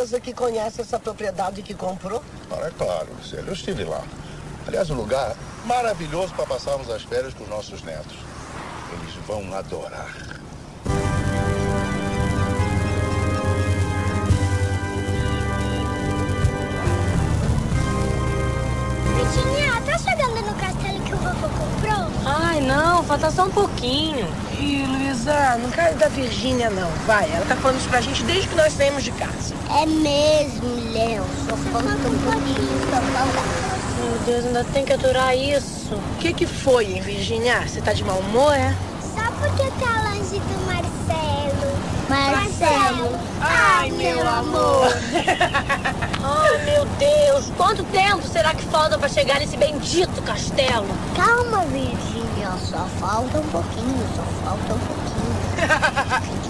certeza que conhece essa propriedade que comprou? É claro, Lucélia, eu estive lá. Aliás, um lugar maravilhoso para passarmos as férias com os nossos netos. Eles vão adorar. Virginia, tá chegando no castelo que o vovô comprou? Ai, não, falta só um pouquinho. Ih, Luísa, não cai da Virgínia, não. Vai, ela tá falando isso pra gente desde que nós saímos de casa. É mesmo, Léo. Só falta um pouquinho, só falta. Meu Deus, ainda tem que aturar isso. O que foi, hein, Virgínia? Você tá de mau humor, é? Só porque tá longe do Marcelo. Marcelo. Ai, meu amor. Ai, meu Deus, quanto tempo será que falta pra chegar nesse bendito castelo? Calma, Virgínia. Só falta um pouquinho, só falta um pouquinho.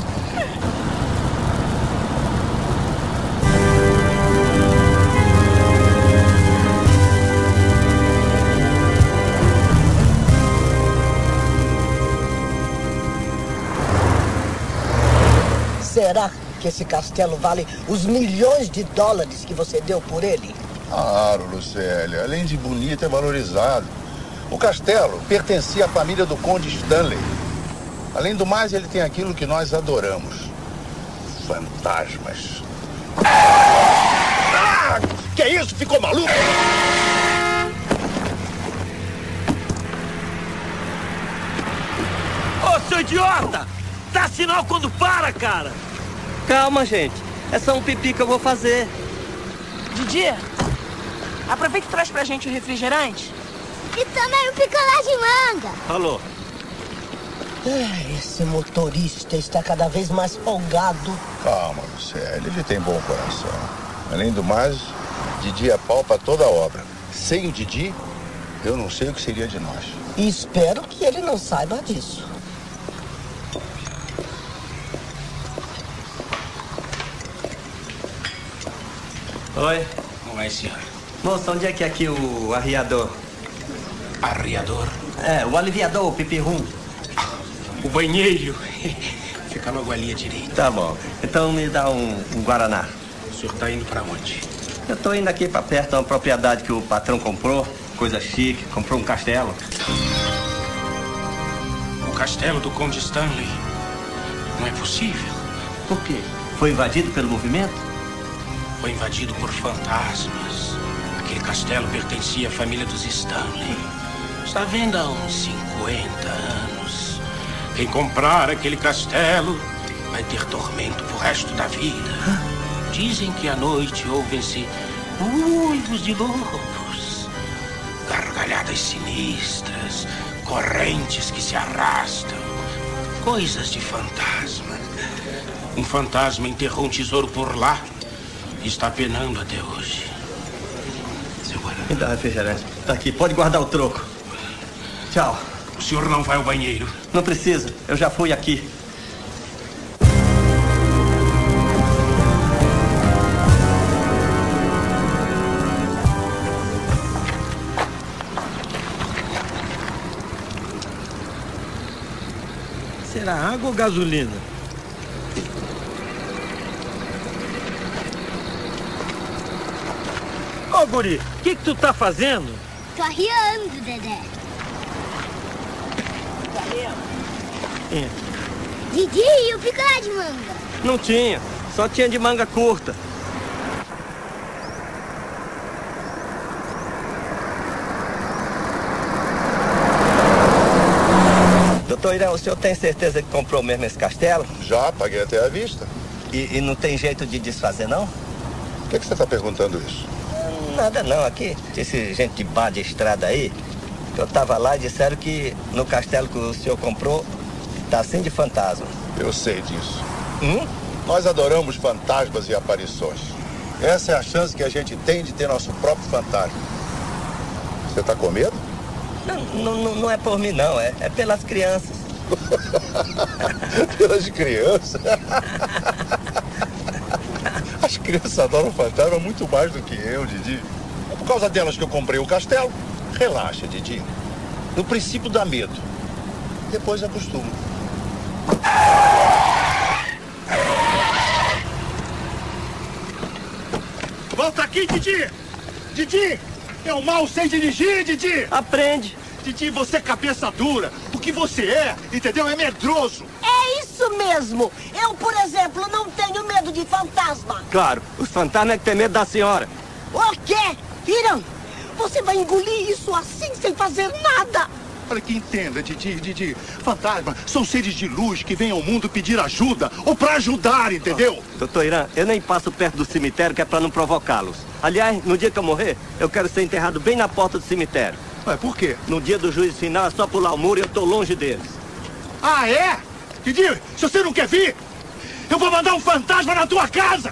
Será que esse castelo vale os milhões de dólares que você deu por ele? Claro, Lucélia. Além de bonito, é valorizado. O castelo pertencia à família do Conde Stanley. Além do mais, ele tem aquilo que nós adoramos. Fantasmas. Ah! Que isso? Ficou maluco? Ô, seu idiota! Dá sinal quando para, cara! Calma, gente. É só um pipi que eu vou fazer. Didi, aproveita e traz pra gente o refrigerante. E também o picolé de manga. Falou. Esse motorista está cada vez mais folgado. Calma, Lucélia. Ele tem bom coração. Além do mais, Didi é pau pra toda a obra. Sem o Didi, eu não sei o que seria de nós. E espero que ele não saiba disso. Oi. Não é, senhor? Moça, onde é que é aqui o arriador? Arriador? É, o aliviador, o pipi-rum. O banheiro. Fica logo ali à direita. Tá bom. Então me dá um Guaraná. O senhor tá indo pra onde? Eu tô indo aqui pra perto de uma propriedade que o patrão comprou. Coisa chique. Comprou um castelo. O castelo do Conde Stanley. Não é possível. Por quê? Foi invadido pelo movimento? Foi invadido por fantasmas. Aquele castelo pertencia à família dos Stanley. Está à venda há uns 50 anos. Quem comprar aquele castelo vai ter tormento pro resto da vida. Dizem que à noite ouvem-se uivos de lobos, gargalhadas sinistras, correntes que se arrastam, coisas de fantasma. Um fantasma enterrou um tesouro por lá e está penando até hoje. Seu Guaraná. Me dá refrigerante. Tá aqui, pode guardar o troco. Tchau. O senhor não vai ao banheiro? Não precisa, eu já fui aqui. Será água ou gasolina? Ô, guri, o que tu tá fazendo? Tô arriando, Dedé. É. Didi, e o picolé de manga? Não tinha, só tinha de manga curta. Doutor Irã, o senhor tem certeza que comprou mesmo esse castelo? Já paguei até à vista. E não tem jeito de desfazer, não? Por que você está perguntando isso? Nada não, aqui. Esse gente de bar de estrada aí, eu tava lá e disseram que no castelo que o senhor comprou, tá assim de fantasma. Eu sei disso. Nós adoramos fantasmas e aparições. Essa é a chance que a gente tem de ter nosso próprio fantasma. Você tá com medo? Não é por mim, não. É pelas crianças. Pelas crianças? As crianças adoram fantasma muito mais do que eu, Didi. É por causa delas que eu comprei o castelo. Relaxa, Didi. No princípio dá medo. Depois acostuma. aqui, Didi! Didi! Eu mal sei dirigir, Didi! Aprende. Didi, você é cabeça dura. O que você é, entendeu? É medroso. É isso mesmo. Eu, por exemplo, não tenho medo de fantasma. Claro, os fantasmas é que tem medo da senhora. O quê? Irã, você vai engolir isso assim, sem fazer nada. Para que entenda, Didi, fantasmas são seres de luz que vêm ao mundo pedir ajuda ou para ajudar, entendeu? Doutor Irã, eu nem passo perto do cemitério que é para não provocá-los. Aliás, no dia que eu morrer, eu quero ser enterrado bem na porta do cemitério. Ué, por quê? No dia do juízo final é só pular o muro e eu tô longe deles. Ah, é? Didi, se você não quer vir, eu vou mandar um fantasma na tua casa!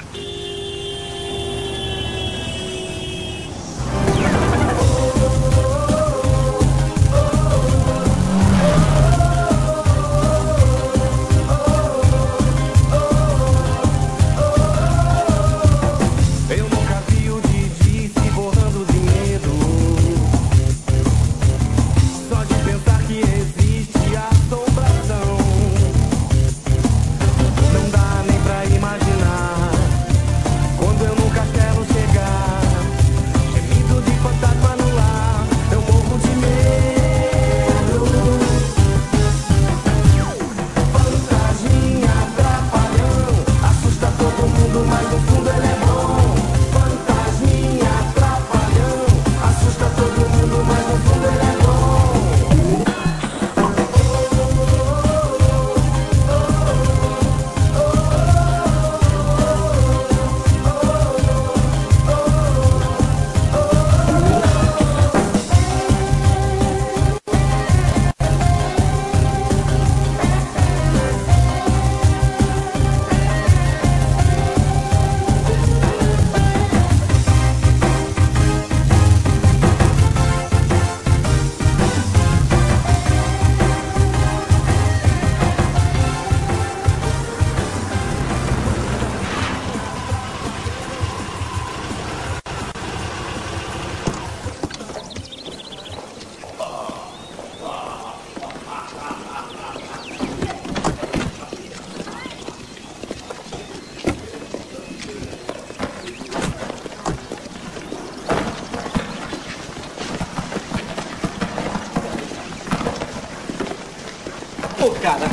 Ô, cara.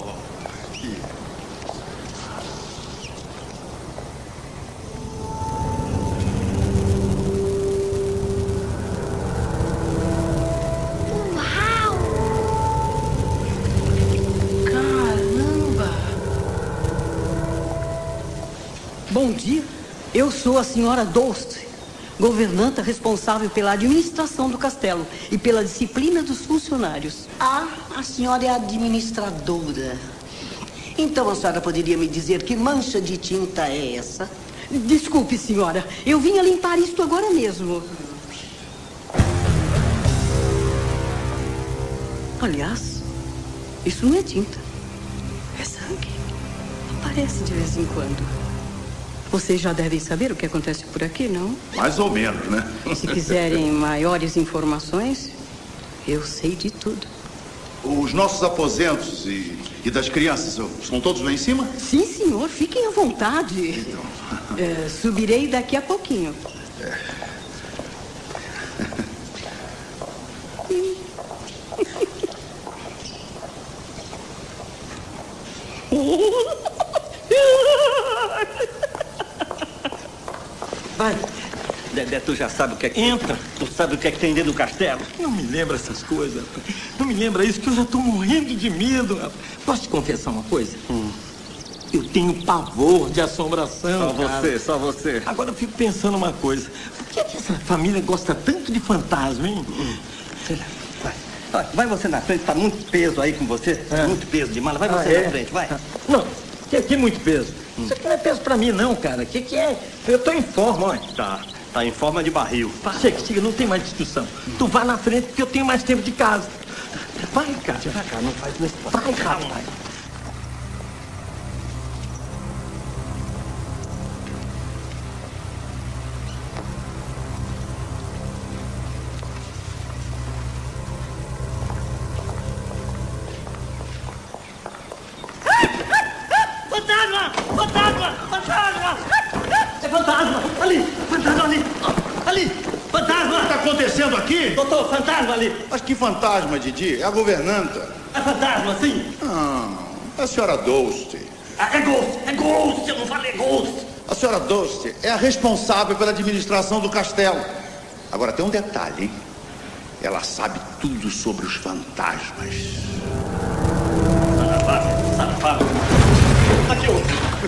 Bom dia, eu sou a senhora Dolce, governanta responsável pela administração do castelo e pela disciplina dos funcionários. Ah, a senhora é administradora. Então a senhora poderia me dizer que mancha de tinta é essa? Desculpe, senhora, eu vim a limpar isto agora mesmo. Aliás, isso não é tinta, é sangue. Aparece de vez em quando. Vocês já devem saber o que acontece por aqui, não? Mais ou menos, né? Se quiserem maiores informações, eu sei de tudo. Os nossos aposentos e das crianças estão todos lá em cima? Sim, senhor. Fiquem à vontade. Então. Subirei daqui a pouquinho. Vai. Dedé, tu já sabe o que é que... Entra. Tu sabe o que é que tem dentro do castelo? Não me lembra essas coisas. Não me lembra isso, que eu já tô morrendo de medo. Posso te confessar uma coisa? Eu tenho pavor de assombração, Só você. Agora eu fico pensando uma coisa. Por que essa família gosta tanto de fantasma, hein? Vai você na frente, tá muito peso aí com você. Muito peso de mala. Vai você na frente, vai. Não, que muito peso. Isso aqui não é peso pra mim, não, cara. Que é? Eu tô em forma, olha. Tá em forma de barril. Chega, não tem mais discussão. Tu vai na frente porque eu tenho mais tempo de casa. Vai, cara. Vai, cara, não faz isso. Vai, cara. Vai. Fantasma! Fantasma! Fantasma! É fantasma! Ali! Fantasma! fantasma ali! Ali! Fantasma! O que está acontecendo aqui? Doutor, fantasma ali! Mas que fantasma, Didi? É a governanta. É fantasma, sim! Não, é a senhora Doce. É Ghost! Eu não falei Ghost! A senhora Doce é a responsável pela administração do castelo. Agora tem um detalhe, hein? Ela sabe tudo sobre os fantasmas. Safado! Aqui, ô!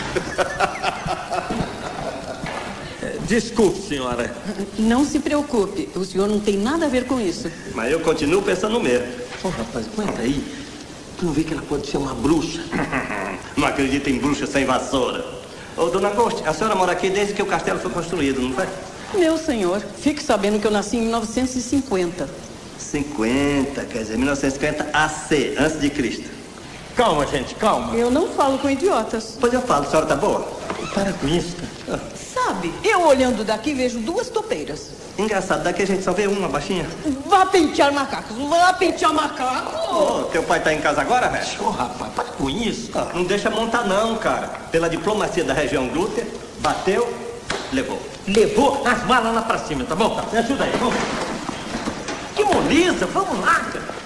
Desculpe, senhora. Não se preocupe, o senhor não tem nada a ver com isso. Mas eu continuo pensando mesmo. Ô, rapaz, aguenta aí. Tu não vê que ela pode ser uma bruxa? Não acredita em bruxa sem vassoura. Ô, dona Ghost, a senhora mora aqui desde que o castelo foi construído, não foi? Meu senhor, fique sabendo que eu nasci em 1950. 50, quer dizer, 1950 AC, antes de Cristo. Calma, gente, calma. Eu não falo com idiotas. Pois eu falo, a senhora tá boa? Para com isso, cara. Sabe, eu olhando daqui vejo duas topeiras. Engraçado, daqui a gente só vê uma baixinha. Vá pentear macacos, vá pentear macacos. Ô, teu pai tá em casa agora, velho? Ô, rapaz, para com isso. Não deixa montar não, cara. Pela diplomacia da região glútea, bateu, levou. Levou as malas lá pra cima, tá bom? Tá, me ajuda aí, vamos. Que moleza, vamos lá, cara.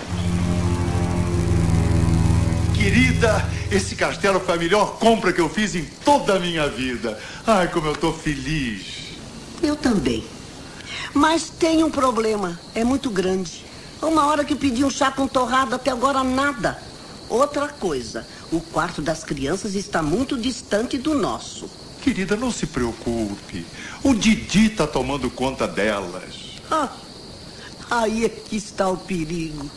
Querida, esse castelo foi a melhor compra que eu fiz em toda a minha vida. Ai, como eu tô feliz. Eu também. Mas tem um problema, é muito grande. Uma hora que pedi um chá com torrada, até agora nada. Outra coisa, o quarto das crianças está muito distante do nosso. Querida, não se preocupe. O Didi tá tomando conta delas. Ah, aí é que está o perigo.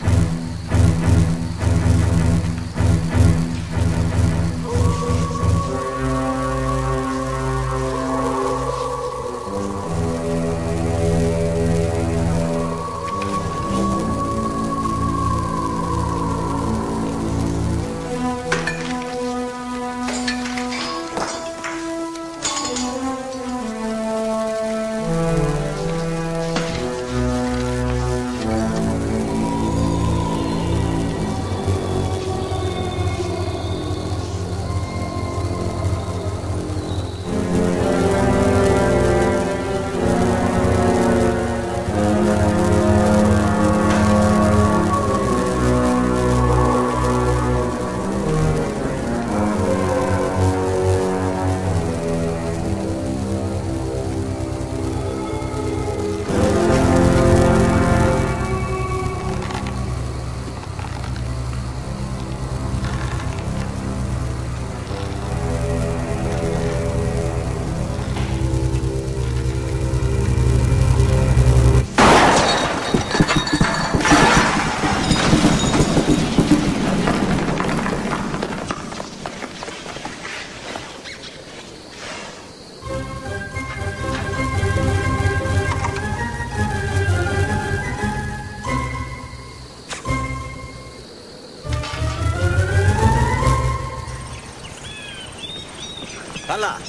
Vai lá.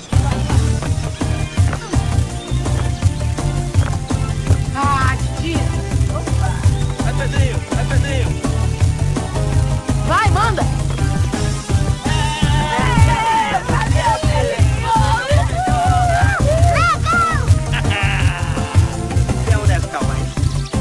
Ah, Didi. Vai, Pedrinho, vai, Pedrinho. Vai, manda. Tem um deve calma aí.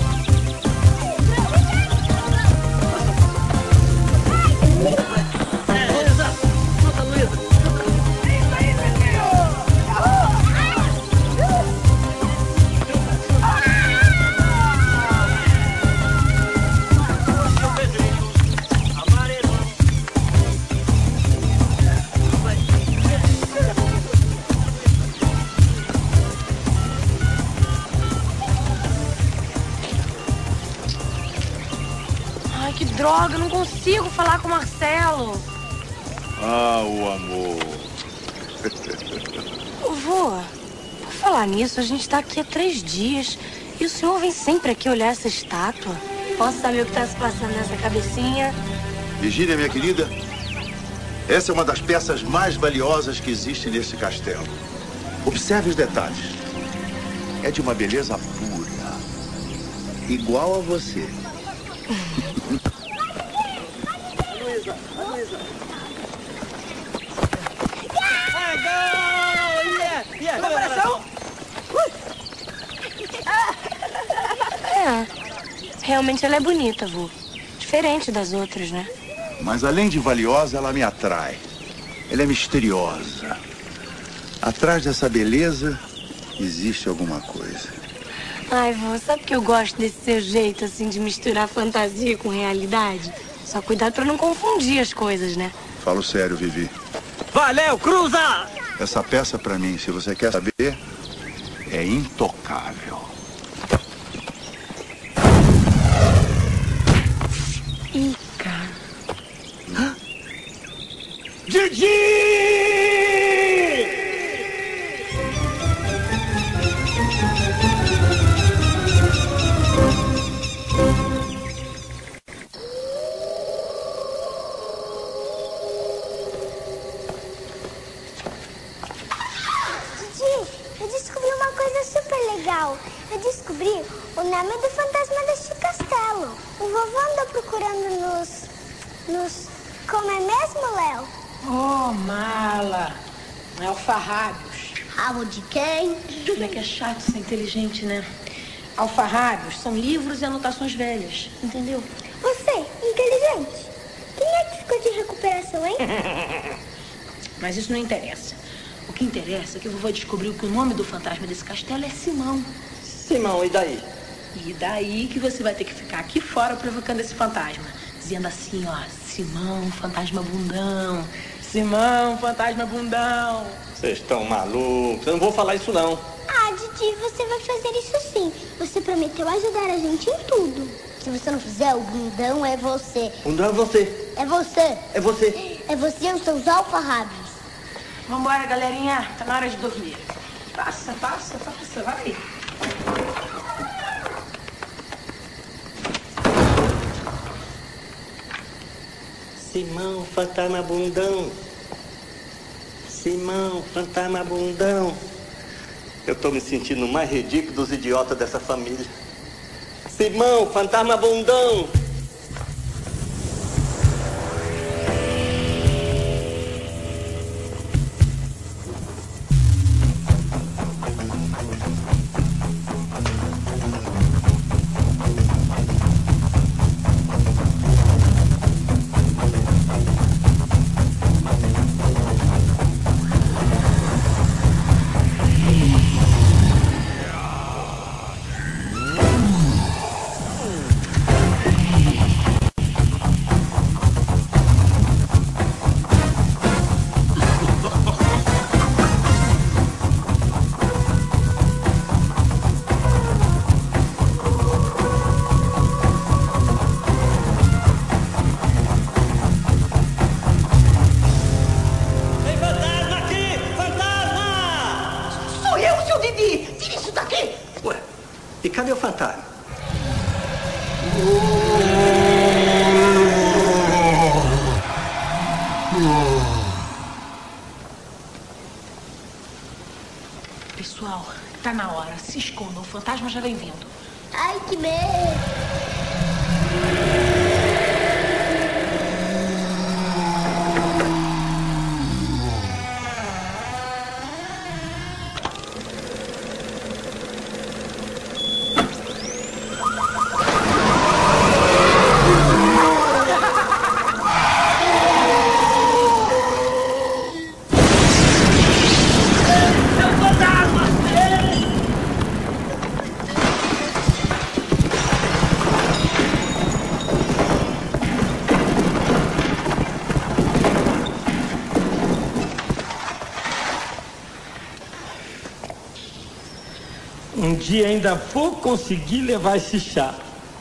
Ai, que droga, eu não consigo falar com o Marcelo. Ah, o amor. Vô, por falar nisso, a gente tá aqui há 3 dias e o senhor vem sempre aqui olhar essa estátua. Posso saber o que tá se passando nessa cabecinha? Virgínia, minha querida, essa é uma das peças mais valiosas que existe nesse castelo. Observe os detalhes. É de uma beleza pura, igual a você. Ah, realmente ela é bonita, vô. Diferente das outras, né? Mas além de valiosa, ela me atrai. Ela é misteriosa. Atrás dessa beleza, existe alguma coisa. Ai, vô, sabe que eu gosto desse seu jeito, assim, de misturar fantasia com realidade? Só cuidado pra não confundir as coisas, né? Falo sério, Vivi. Valeu, cruza! Essa peça, pra mim, se você quer saber, é intocável. Ih, cara. Didi! Eu descobri o nome do fantasma deste castelo. O vovô andou procurando nos... Como é mesmo, Léo? Oh, mala. Alfarrábios. Rabo de quem? Como é que é chato ser inteligente, né? Alfarrábios são livros e anotações velhas, entendeu? Você, inteligente. Quem é que ficou de recuperação, hein? Mas isso não interessa. O que interessa é que o vovô descobriu que o nome do fantasma desse castelo é Simão. Simão, e daí? E daí que você vai ter que ficar aqui fora provocando esse fantasma. Dizendo assim, ó, Simão, fantasma bundão. Simão, fantasma bundão. Vocês estão malucos? Eu não vou falar isso, não. Ah, Didi, você vai fazer isso sim. Você prometeu ajudar a gente em tudo. Se você não fizer, o bundão é você. Bundão é você. É você. É você. É você e os seus alfarrábios. Vambora, galerinha. Tá na hora de dormir. Passa, vai. Simão, fantasma bundão. Simão, fantasma bundão. Eu tô me sentindo o mais ridículo dos idiotas dessa família. Simão, fantasma bundão. E cadê o fantasma? Pessoal, tá na hora. Se escondam, o fantasma já vem vindo. Ai, que medo. Um dia ainda vou conseguir levar esse chá.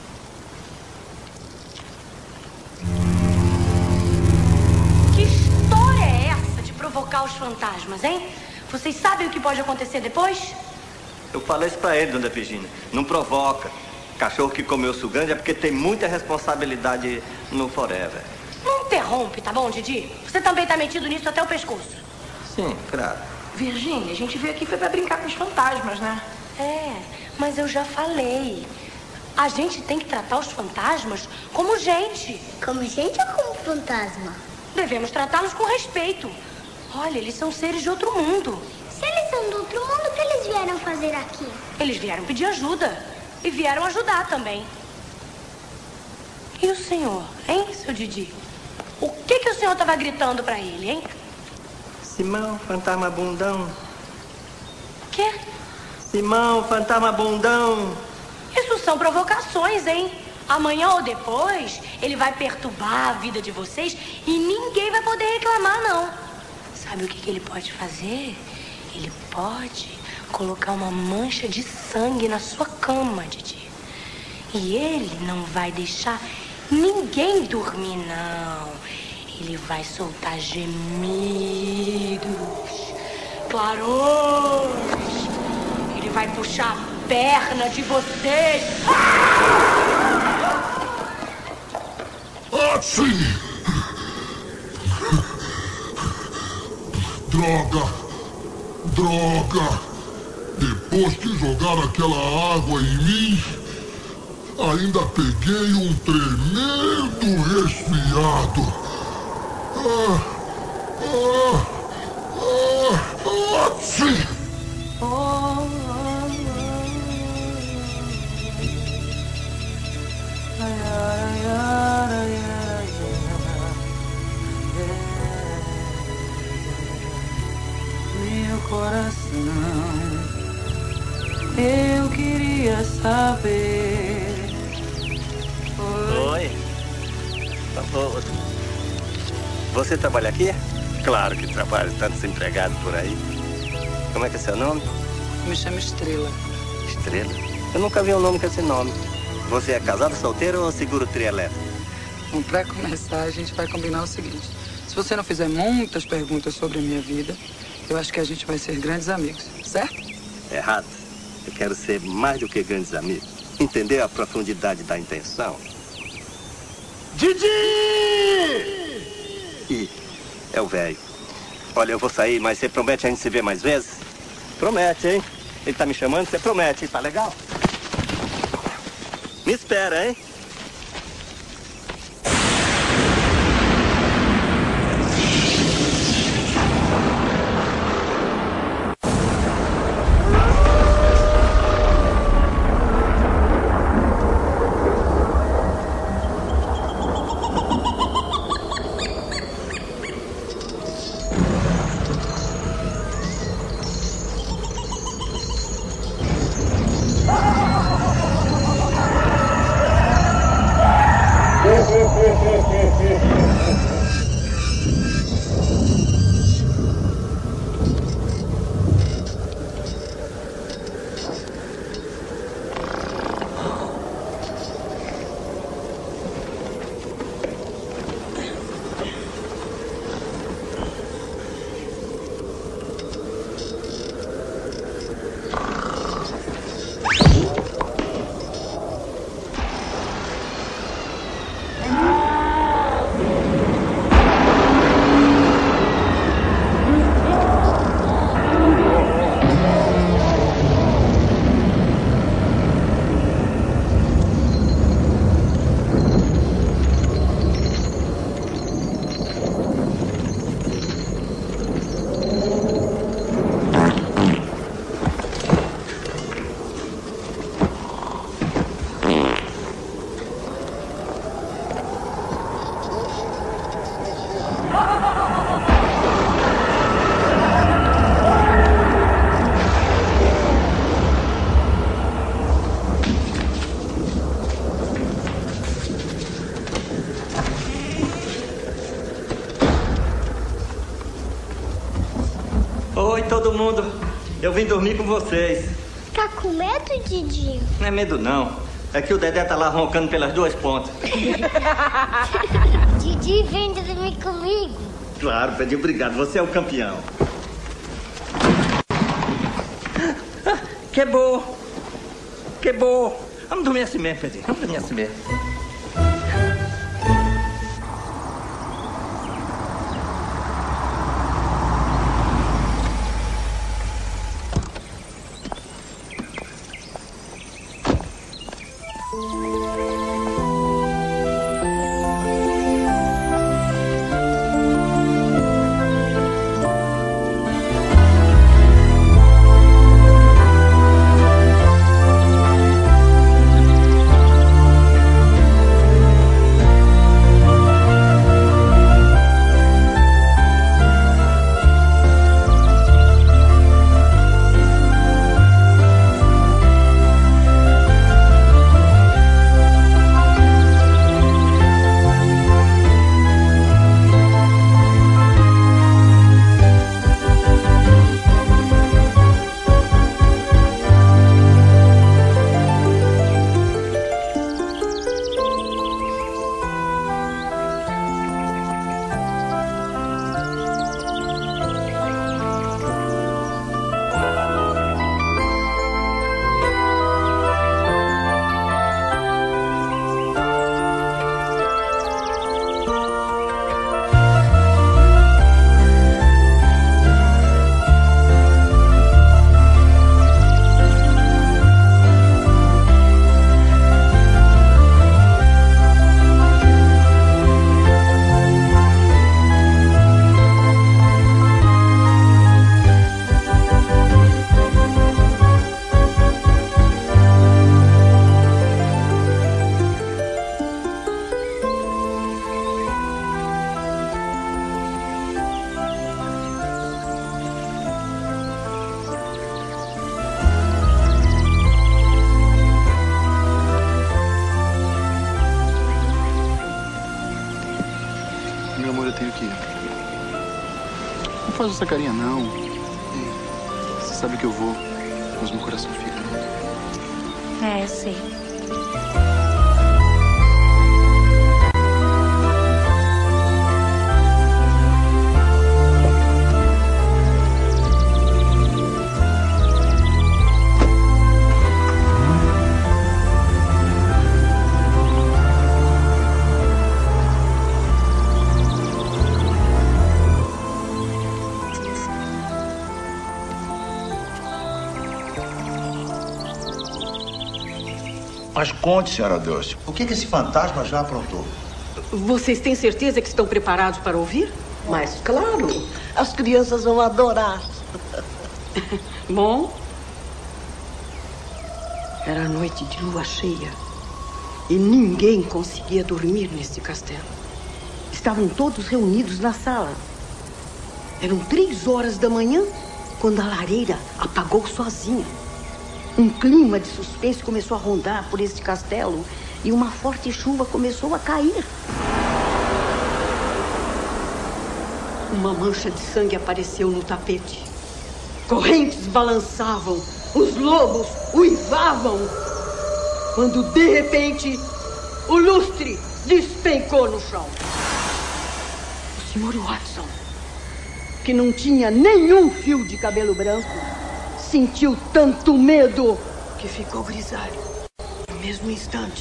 Que história é essa de provocar os fantasmas, hein? Vocês sabem o que pode acontecer depois? Eu falei isso pra ele, dona Virgínia. Não provoca. Cachorro que comeu sugande é porque tem muita responsabilidade no Forever. Não interrompe, tá bom, Didi? Você também tá metido nisso até o pescoço. Sim, claro. Virgínia, a gente veio aqui foi pra brincar com os fantasmas, né? É, mas eu já falei. A gente tem que tratar os fantasmas como gente. Como gente ou como fantasma? Devemos tratá-los com respeito. Olha, eles são seres de outro mundo. Se eles são do outro mundo, o que eles vieram fazer aqui? Eles vieram pedir ajuda. E vieram ajudar também. E o senhor, hein, seu Didi? O que o senhor estava gritando pra ele, hein? Simão, fantasma bundão. Quê? Simão, fantasma bundão. Isso são provocações, hein? Amanhã ou depois, ele vai perturbar a vida de vocês e ninguém vai poder reclamar, não. Sabe o que ele pode fazer? Ele pode colocar uma mancha de sangue na sua cama, Didi. E ele não vai deixar ninguém dormir, não. Ele vai soltar gemidos, clarões. Ele vai puxar a perna de vocês. Ah, sim! Droga! Depois que jogaram aquela água em mim, ainda peguei um tremendo resfriado. Sim! Meu coração, eu queria saber. Oi. Você trabalha aqui? Claro que trabalho, tanto desempregado por aí. Como é que é seu nome? Me chamo Estrela. Estrela? Eu nunca vi um nome com esse nome. Você é casado, solteiro ou seguro trio elétrico? Bom, pra começar, a gente vai combinar o seguinte. Se você não fizer muitas perguntas sobre a minha vida, eu acho que a gente vai ser grandes amigos, certo? Errado. Eu quero ser mais do que grandes amigos. Entender a profundidade da intenção. Didi! Ih, é o velho. Olha, eu vou sair, mas você promete a gente se ver mais vezes? Promete, hein? Ele tá me chamando, você promete, tá legal? Me espera, hein? Oi, todo mundo. Eu vim dormir com vocês. Tá com medo, Didi? Não é medo, não. É que o Dedé tá lá roncando pelas duas pontas. Didi, vem dormir comigo. Claro, Pedro, obrigado. Você é o campeão. Que bom. Que bom. Vamos dormir assim mesmo, Pedro. Vamos dormir assim mesmo. tenho que ir. Não faz essa carinha, não. Você sabe que eu vou, mas meu coração fica, né? É, eu sei. Mas conte, senhora Dulce, o que esse fantasma já aprontou? Vocês têm certeza que estão preparados para ouvir? Mas, claro, as crianças vão adorar. Bom, era noite de lua cheia e ninguém conseguia dormir nesse castelo. Estavam todos reunidos na sala. Eram 3 horas da manhã quando a lareira apagou sozinha. Um clima de suspense começou a rondar por esse castelo e uma forte chuva começou a cair. Uma mancha de sangue apareceu no tapete. Correntes balançavam, os lobos uivavam. Quando, de repente, o lustre despencou no chão. O Sr. Watson, que não tinha nenhum fio de cabelo branco, sentiu tanto medo que ficou grisalho no mesmo instante.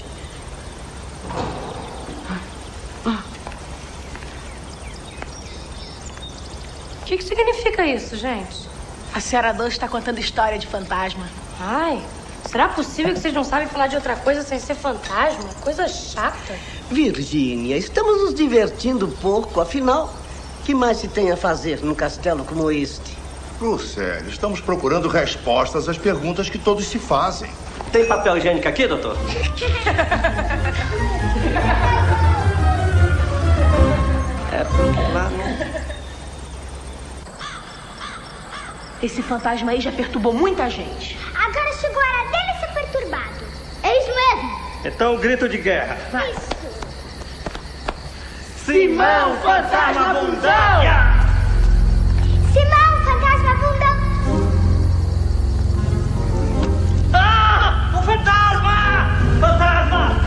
O que significa isso, gente? A senhora Dulce está contando história de fantasma. Ai, será possível que vocês não sabem falar de outra coisa sem ser fantasma? Coisa chata. Virgínia, estamos nos divertindo um pouco. Afinal, o que mais se tem a fazer num castelo como este? Lucélia, estamos procurando respostas às perguntas que todos se fazem. Tem papel higiênico aqui, doutor? Lá Esse fantasma aí já perturbou muita gente. Agora chegou a hora dele ser perturbado. É isso mesmo. Então, grito de guerra. Vai. Simão, fantasma bundão! Simão, fantasma bundão! Ah! O fantasma! Fantasma!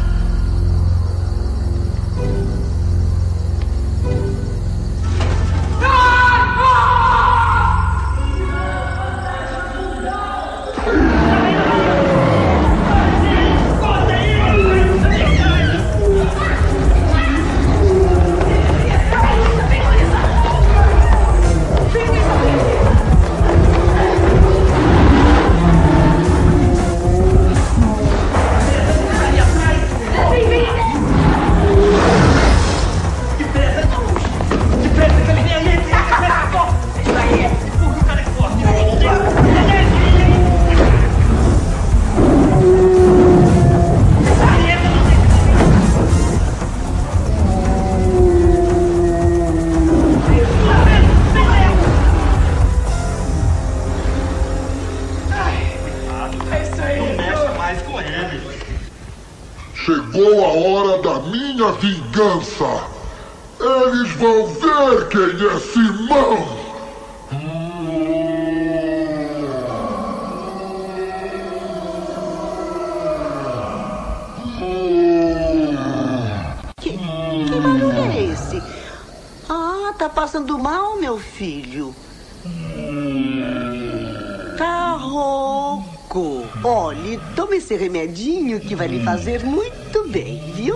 Chegou a hora da minha vingança. Eles vão ver quem é Simão. Que barulho é esse? Ah, tá passando mal, meu filho. Tá rouco. Olhe, tome esse remedinho que vai lhe fazer muito bem, viu?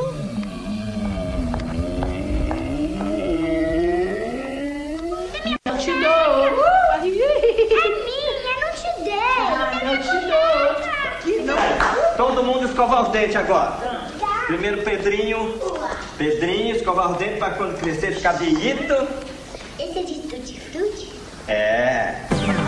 Eu te dou. É minha, não te dei. Eu te dou. Todo mundo escovar os dentes agora. Primeiro Pedrinho. Pedrinho, escovar os dentes para quando crescer ficar bonito. Esse é de tutti-frutti? É.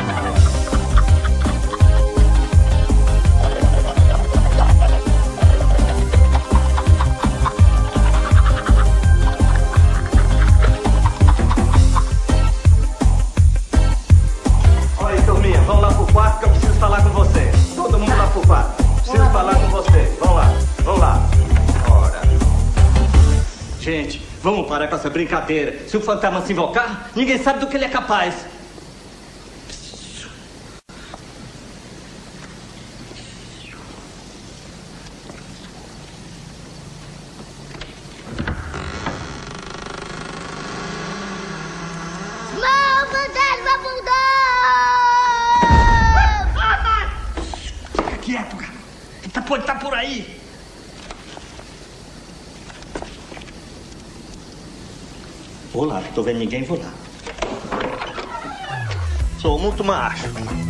Olha aí, turminha, vamos lá pro quarto que eu preciso falar com você. Todo mundo lá pro quarto. Preciso falar com você. Vamos lá, vamos lá. Ora. Gente, Vamos parar com essa brincadeira. Se o fantasma se invocar, ninguém sabe do que ele é capaz. Não, fantasma bundão! Fica quieto, cara. Pode estar por aí. Vou lá, não tô vendo ninguém, vou lá. Sou muito macho.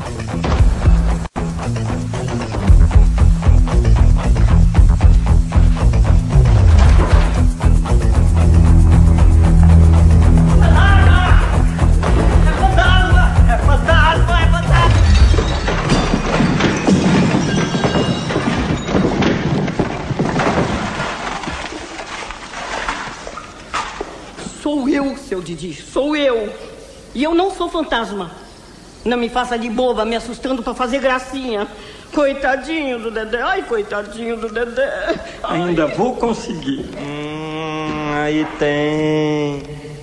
Sou eu, seu Didi, sou eu. E eu não sou fantasma. Não me faça de boba me assustando pra fazer gracinha. Coitadinho do Dedé, ai, coitadinho do Dedé. Ai. Ainda vou conseguir. Aí tem.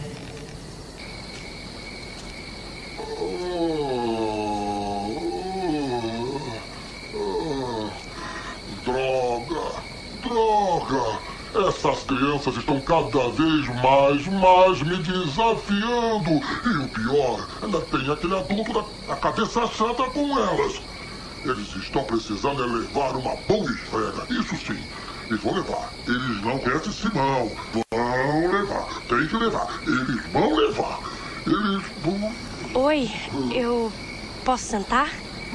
Droga! Essas crianças estão cada vez mais me desafiando. E o pior, ainda tem aquele adulto da cabeça chata com elas. Eles estão precisando levar uma boa esfrega. Isso sim, eles vão levar. Eles não querem Simão. Vão levar. Tem que levar. Eles vão levar. Eles vão... Oi, eu posso sentar?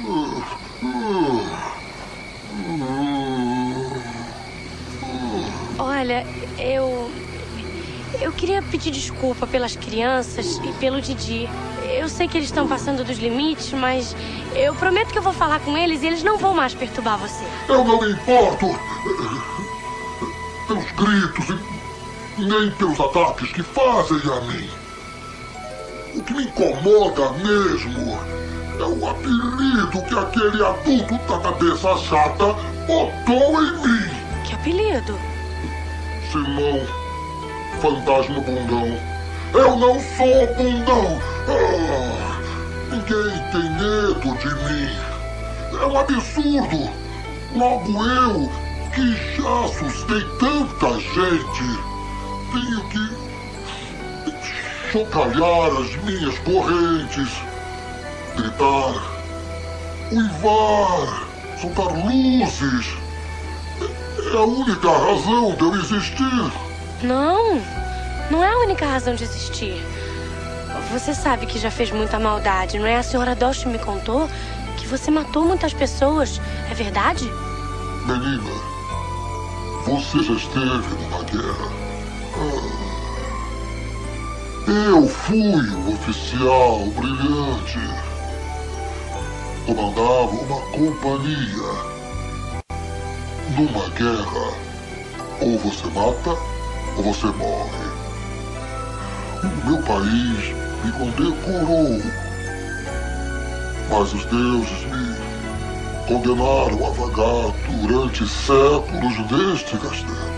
Olha, eu queria pedir desculpa pelas crianças e pelo Didi. Eu sei que eles estão passando dos limites, mas eu prometo que eu vou falar com eles e eles não vão mais perturbar você. Eu não me importo pelos gritos e nem pelos ataques que fazem a mim. O que me incomoda mesmo é o apelido que aquele adulto da cabeça chata botou em mim. Que apelido? Simão, fantasma bundão. Eu não sou bundão. Ninguém tem medo de mim. É um absurdo. Logo eu, que já assustei tanta gente, tenho que chocalhar as minhas correntes, gritar, uivar, soltar luzes. É a única razão de eu existir. Não é a única razão de existir. Você sabe que já fez muita maldade, não é? A senhora Dost me contou que você matou muitas pessoas. É verdade? Menina, você já esteve numa guerra. Eu fui um oficial brilhante. Comandava uma companhia. Numa guerra, ou você mata, ou você morre. O meu país me condecorou, mas os deuses me condenaram a vagar durante séculos neste castelo.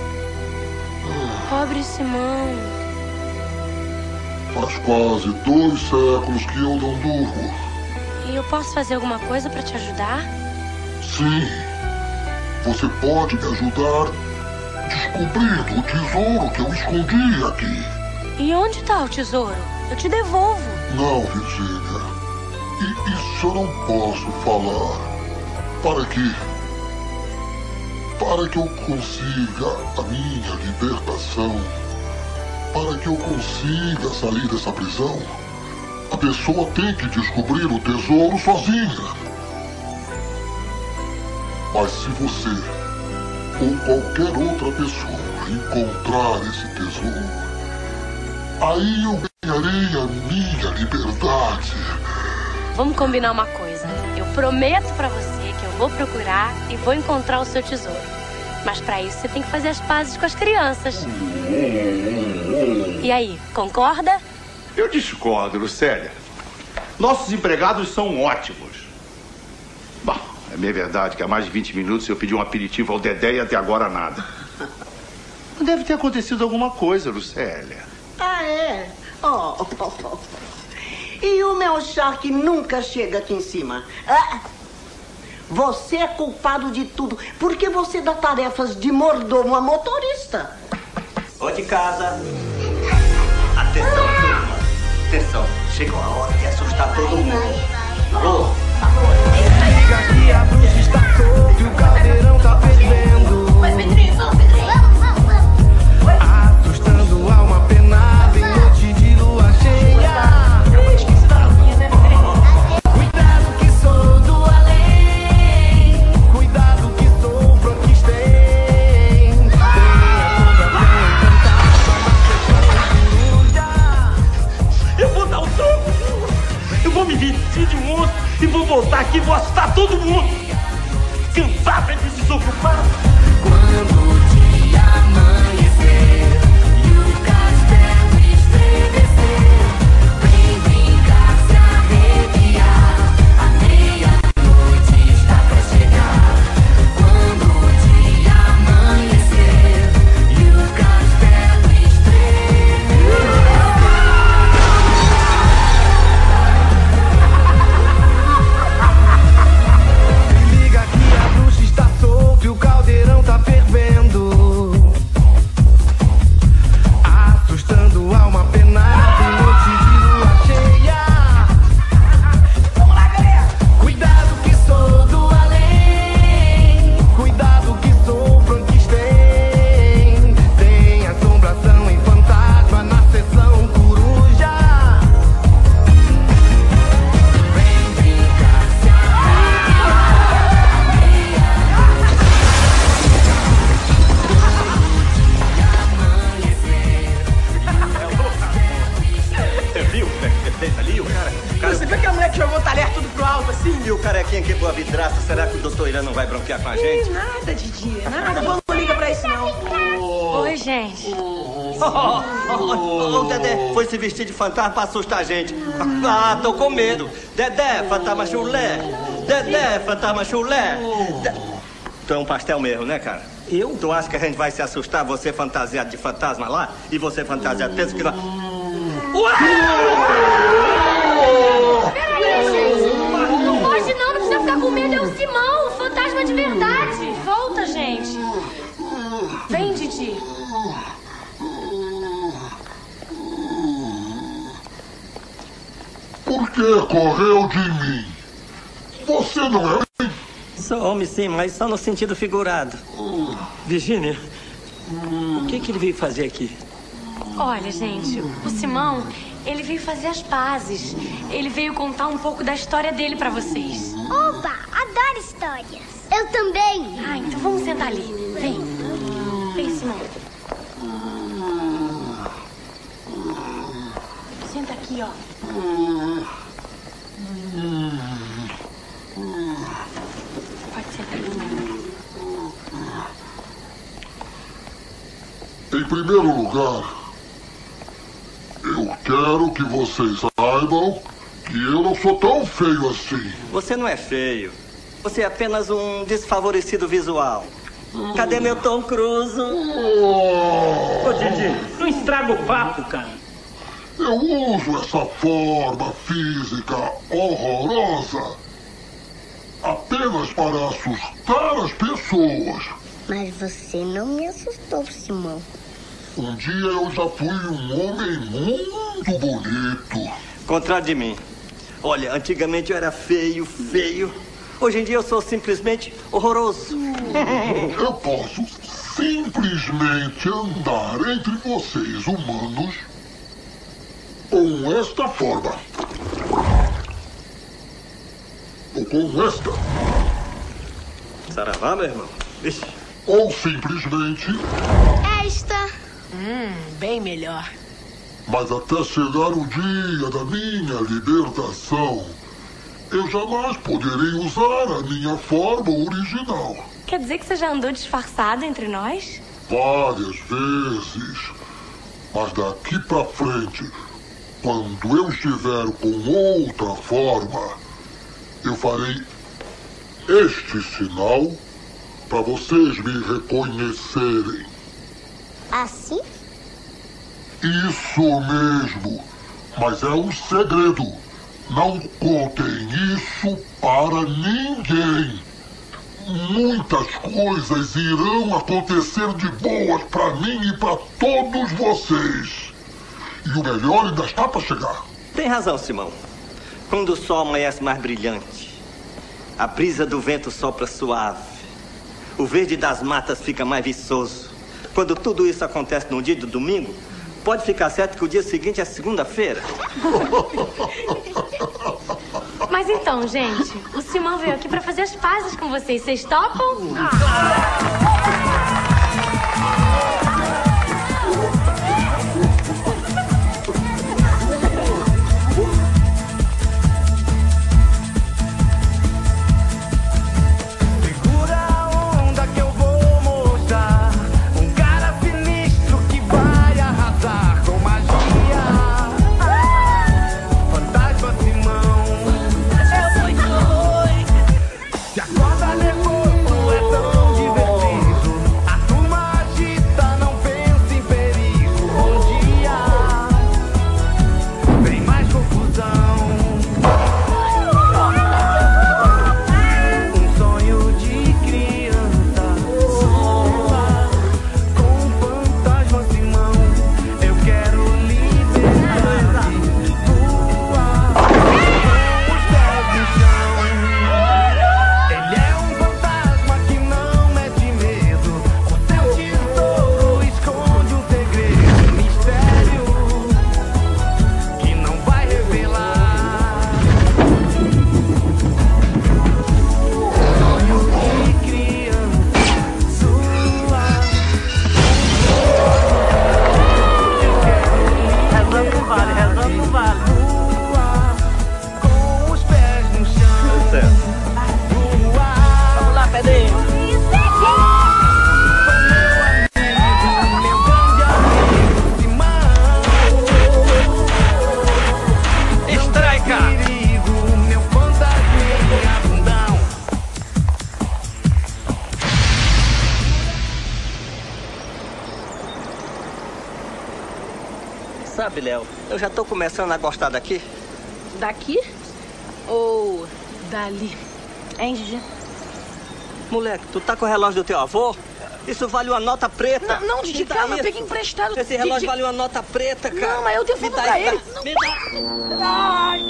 Pobre Simão. Faz quase 2 séculos que eu não durmo. E eu posso fazer alguma coisa para te ajudar? Sim. Você pode me ajudar descobrindo o tesouro que eu escondi aqui. E onde está o tesouro? Eu te devolvo. Não, Virgínia. Isso eu não posso falar. Para que eu consiga a minha libertação, para que eu consiga sair dessa prisão, a pessoa tem que descobrir o tesouro sozinha. Mas se você ou qualquer outra pessoa encontrar esse tesouro, aí eu ganharei a minha liberdade. Vamos combinar uma coisa. Eu prometo pra você que eu vou procurar e vou encontrar o seu tesouro. Mas pra isso você tem que fazer as pazes com as crianças. E aí, concorda? Eu discordo, Lucélia. Nossos empregados são ótimos. Bom, é bem verdade que há mais de 20 minutos eu pedi um aperitivo ao Dedé e até agora nada. Deve ter acontecido alguma coisa, Lucélia. Ah, é? Oh. E o meu chá que nunca chega aqui em cima? Ah, você é culpado de tudo, porque você dá tarefas de mordomo a motorista. Ô de casa. Atenção, turma. Atenção. Chegou a hora de assustar todo mundo. Alô? Liga que a bruxa está solta e o caldeirão tá fervendo. Mas Pedrinho, vamos, Pedrinho. Assustando a alma penada em noite de lua cheia. Cuidado que sou do além. Cuidado que sou Frankenstein. Eu vou dar um troco. Eu vou me vestir de monstro e vou voltar aqui e vou assustar todo mundo. Cansado de desocupado. Quando o dia amanhecer e o castelo estremecer, vem brincar, se arrepiar. A meia-noite está pra chegar. Quando o dia amanhecer e o castelo estremecer. Liga que a bruxa está solta e o caldeirão tá fervendo. Assustando a alma penada em noite de lua cheia. Vamos lá, galera! Cuidado que sou do além. Cuidado que sou Frankenstein. Tem assombração em fantasma na sessão coruja. Vem brincar, se Você viu como é que você fez ali? O cara... Você viu que a mulher que jogou o talher tudo pro alto assim? E o carequinha quebrou a vidraça. Será que o doutor Irã não vai bronquear com a gente? Nada, Didi, nada. Vamos, não liga pra isso, não. Oi, gente. O Dedé foi se vestir de fantasma pra assustar a gente. Ah, tô com medo. Dedé, fantasma chulé. Dedé, fantasma chulé. Tu é um pastel mesmo, né, cara? Eu? Tu acha que a gente vai se assustar, você fantasiado de fantasma lá? E você fantasiado, pensa que nós... Peraí, gente. Não foge não, não precisa ficar com medo. É o Simão, o fantasma de verdade. Volta, gente. Vem, Didi. Por que correu de mim? Você não é... Sou homem, sim, mas só no sentido figurado. Virgínia, o que ele veio fazer aqui? Olha, gente, o Simão, ele veio fazer as pazes. Ele veio contar um pouco da história dele pra vocês. Oba, adoro histórias. Eu também. Ah, então vamos sentar ali. Vem. Vem, Simão. Senta aqui, ó. Pode sentar aqui. Em primeiro lugar, eu quero que vocês saibam que eu não sou tão feio assim. Você não é feio. Você é apenas um desfavorecido visual. Cadê meu Tom Cruise? Ô, Didi, não estraga o papo, cara. Eu uso essa forma física horrorosa apenas para assustar as pessoas. Mas você não me assustou, Simão. Um dia eu já fui um homem muito bonito. Contrário de mim. Olha, antigamente eu era feio. Hoje em dia eu sou simplesmente horroroso. Eu posso simplesmente andar entre vocês, humanos, com esta forma. Ou com esta. Saravá, meu irmão? Ixi. Ou simplesmente... Esta. Bem melhor. Mas até chegar o dia da minha libertação, eu jamais poderei usar a minha forma original. Quer dizer que você já andou disfarçado entre nós? Várias vezes. Mas daqui pra frente, quando eu estiver com outra forma, eu farei este sinal para vocês me reconhecerem. Assim? Isso mesmo. Mas é um segredo. Não contem isso para ninguém. Muitas coisas irão acontecer de boas para mim e para todos vocês. E o melhor ainda está para chegar. Tem razão, Simão. Quando o sol amanhece mais brilhante, a brisa do vento sopra suave, o verde das matas fica mais viçoso. Quando tudo isso acontece num dia de domingo, pode ficar certo que o dia seguinte é segunda-feira. Mas então, gente, o Simão veio aqui pra fazer as pazes com vocês. Vocês topam? Sabe, Léo, eu já tô começando a gostar daqui. Daqui ou dali? Hein, Gigi? Moleque, tu tá com o relógio do teu avô? Isso vale uma nota preta. Não, Didi, calma, eu peguei emprestado. Esse relógio vale uma nota preta, cara. Não, mas eu devolvo pra ele. Me dá. Ai.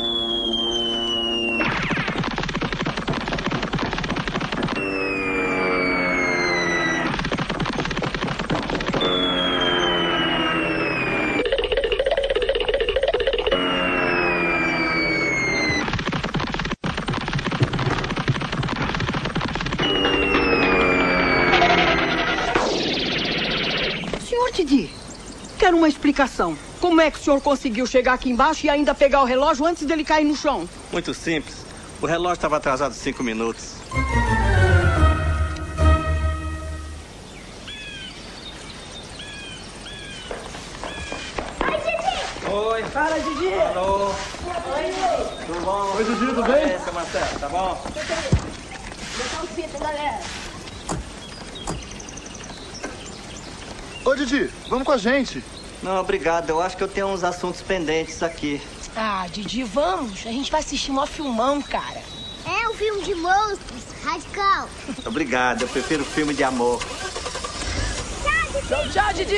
Quero uma explicação. Como é que o senhor conseguiu chegar aqui embaixo e ainda pegar o relógio antes dele cair no chão? Muito simples. O relógio estava atrasado 5 minutos. Oi, Didi! Oi. Fala, Didi! Alô. Oi, Didi! Tudo bom? Oi, Didi, tudo bem? E aí, seu Marcelo, tá bom? Botar um fita, galera. Ô, Didi, vamos com a gente. Não, obrigado. Eu acho que eu tenho uns assuntos pendentes aqui. Ah, Didi, vamos. A gente vai assistir um filmão, cara. É um filme de monstros, radical. Obrigado. Eu prefiro filme de amor. Tchau, Didi.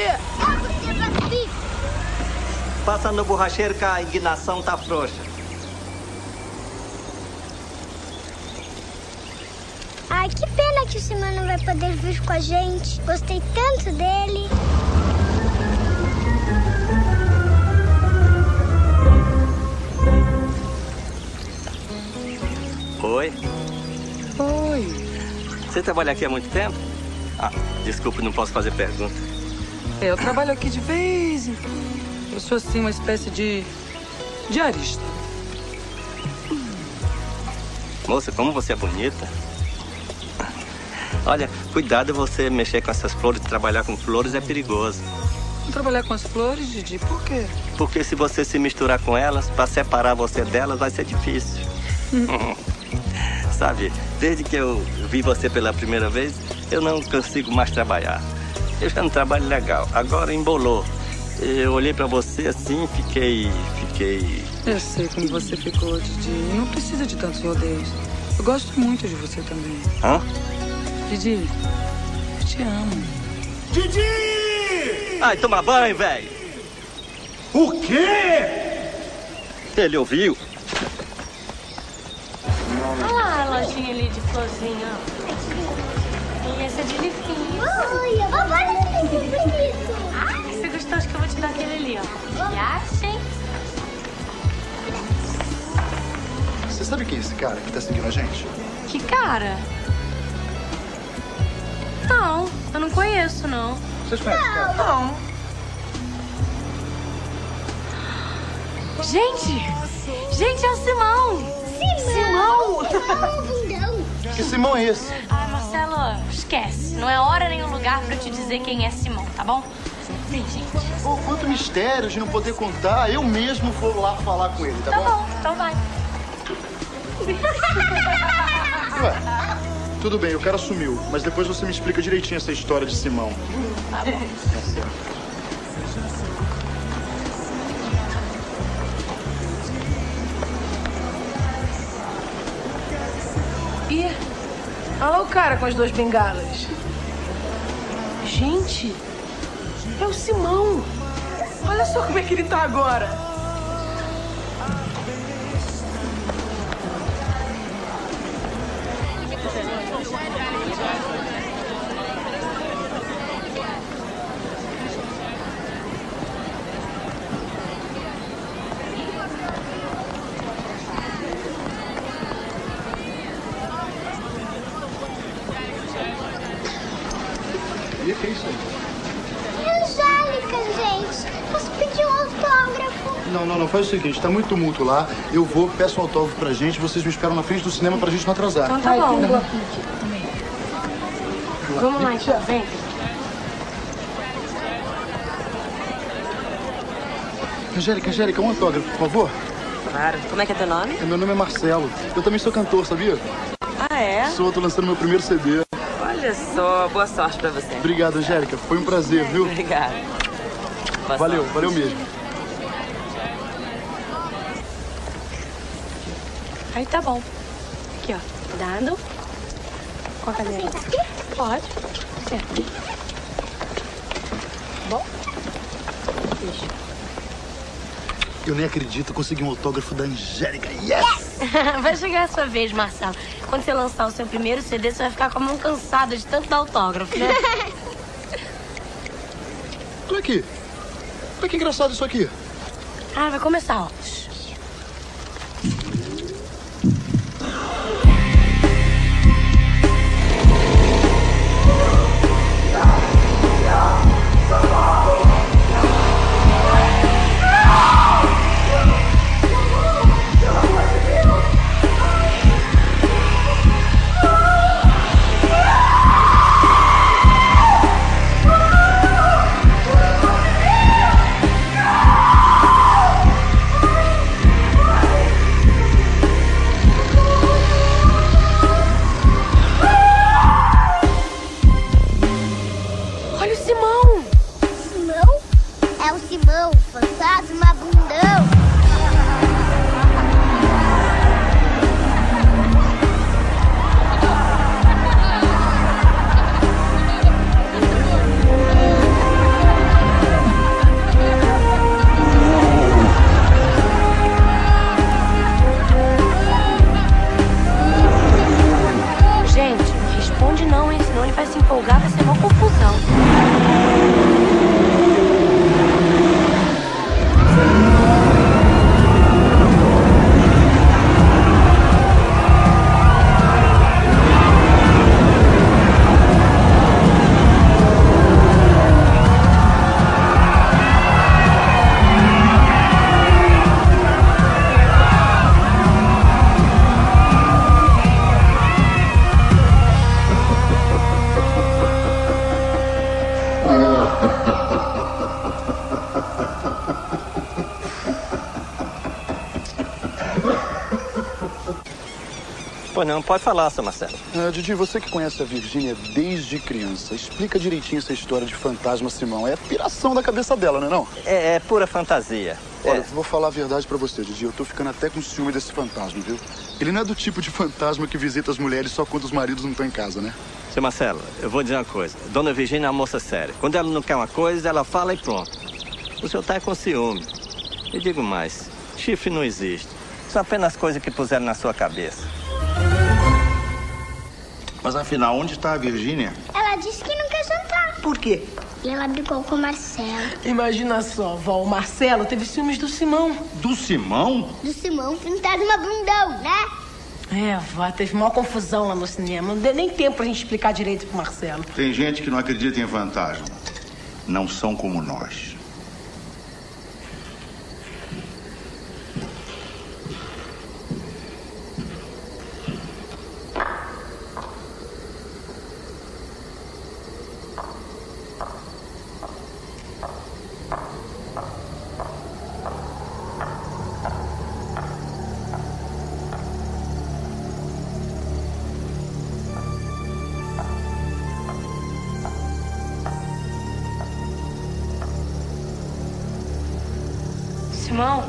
Passa no borracheiro que a indignação tá frouxa. Ai, que pena que o Simão não vai poder vir com a gente. Gostei tanto dele. Oi. Oi. Você trabalha aqui há muito tempo? Ah, desculpe, não posso fazer pergunta. Eu trabalho aqui de vez em quando. Eu sou, assim, uma espécie de diarista. Moça, como você é bonita. Olha, cuidado você mexer com essas flores. Trabalhar com flores é perigoso. Trabalhar com as flores, Didi, por quê? Porque se você se misturar com elas, para separar você delas, vai ser difícil. Sabe, desde que eu vi você pela primeira vez, eu não consigo mais trabalhar. eu já não trabalho legal. Agora embolou. Eu olhei pra você assim, fiquei... Eu sei como você ficou, Didi. Não precisa de tantos rodeios. Eu gosto muito de você também. Hã? Didi, eu te amo. Didi! Ai, toma banho, velho. O quê? Ele ouviu. Olha lá a lojinha ali de florzinha. E essa é de lifinho. Olha, vovó, que bonito. Ai, você gostou? Acho que eu vou te dar aquele ali, ó. E achem. Você sabe quem é esse cara que tá seguindo a gente? Que cara? Não, eu não conheço, não. Vocês conhecem esse cara? Não. Gente, é o Simão. Simão? Que Simão é esse? Ai, Marcelo, esquece. Não é hora nem lugar pra eu te dizer quem é Simão, tá bom? Sim, gente. Pô, quanto mistério de não poder contar. Eu mesmo vou lá falar com ele, tá bom? Tá bom, então vai. Ué, tudo bem, o cara sumiu. Mas depois você me explica direitinho essa história de Simão. Tá bom. Tá certo. Ih, olha lá o cara com as 2 bengalas. Gente, é o Simão. Olha só como é que ele tá agora. E que é isso aí? Angélica, gente. Posso pedir um autógrafo? Não, faz o seguinte, tá muito tumulto lá. Eu vou, peço um autógrafo pra gente, vocês me esperam na frente do cinema pra gente não atrasar. Então tá bom. Vamos lá, então, vem. Angélica, um autógrafo, por favor. Claro. Como é que é teu nome? Meu nome é Marcelo. Eu também sou cantor, sabia? Ah, é? Tô lançando meu primeiro CD. Olha só, boa sorte pra você. Obrigado, Angélica. Foi um prazer, viu? Obrigada. Valeu mesmo. Aí tá bom. Aqui, ó. Cuidado. Com a cadeira. Pode. Certo. Bom? Isso. Eu nem acredito, consegui um autógrafo da Angélica. Yes! Vai chegar a sua vez, Marcelo. Quando você lançar o seu primeiro CD, você vai ficar com a mão cansada de tanto dar autógrafo, né? Olha aqui. Olha que engraçado isso aqui. Ah, vai começar, ó. Pois não, pode falar, seu Marcelo. Didi, você que conhece a Virgínia desde criança, explica direitinho essa história de fantasma Simão. É a piração da cabeça dela, não é não? É pura fantasia. Olha, vou falar a verdade pra você, Didi. Eu tô ficando até com ciúme desse fantasma, viu? Ele não é do tipo de fantasma que visita as mulheres só quando os maridos não estão em casa, né? Seu Marcelo, eu vou dizer uma coisa. Dona Virgínia é uma moça séria. Quando ela não quer uma coisa, ela fala e pronto. O senhor tá com ciúme. E digo mais, chifre não existe. São apenas coisas que puseram na sua cabeça. Mas afinal, onde está a Virgínia? Ela disse que não quer jantar. Por quê? E ela brigou com o Marcelo. Imagina só, vó, o Marcelo teve ciúmes do Simão. Do Simão? Do Simão fantasma bundão, né? É, vó, teve maior confusão lá no cinema. Não deu nem tempo pra gente explicar direito pro Marcelo. Tem gente que não acredita em fantasma. Não são como nós. Simão?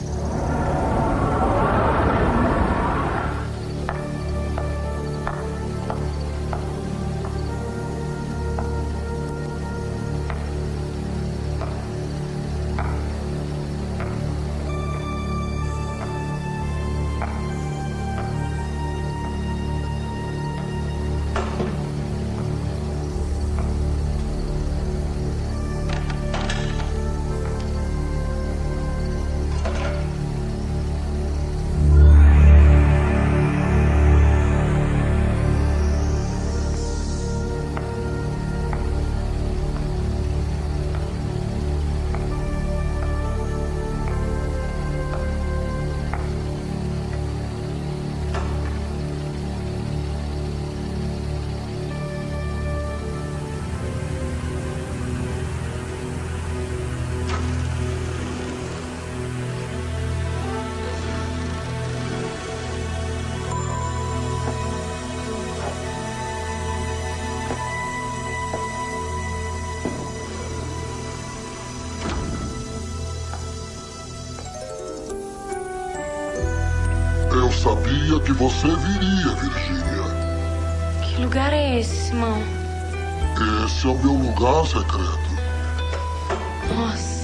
Eu sabia que você viria, Virgínia. Que lugar é esse, Simão? Esse é o meu lugar secreto. Nossa.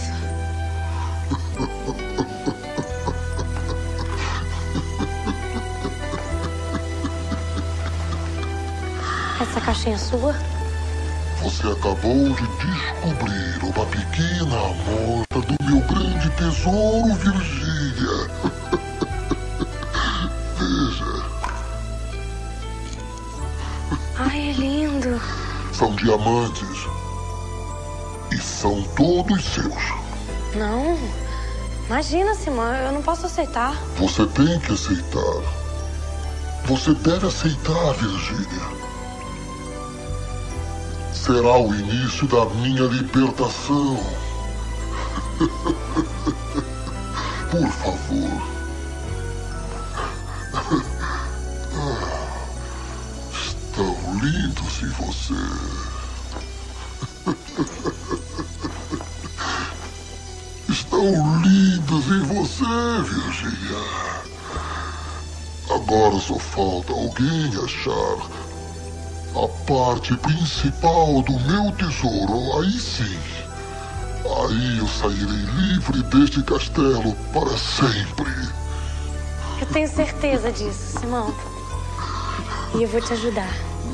Essa caixinha é sua? Você acabou de descobrir uma pequena amostra do meu grande tesouro, Virgínia. Veja. Ai, é lindo. São diamantes. E são todos seus. Não. Imagina, Simão, eu não posso aceitar. Você tem que aceitar. Você deve aceitar, Virgínia. Será o início da minha libertação. Por favor. Estão lindos em você. Estão lindos em você, Virgínia. Agora só falta alguém achar a parte principal do meu tesouro. Aí sim. Aí eu sairei livre deste castelo para sempre. Eu tenho certeza disso, Simão. E eu vou te ajudar.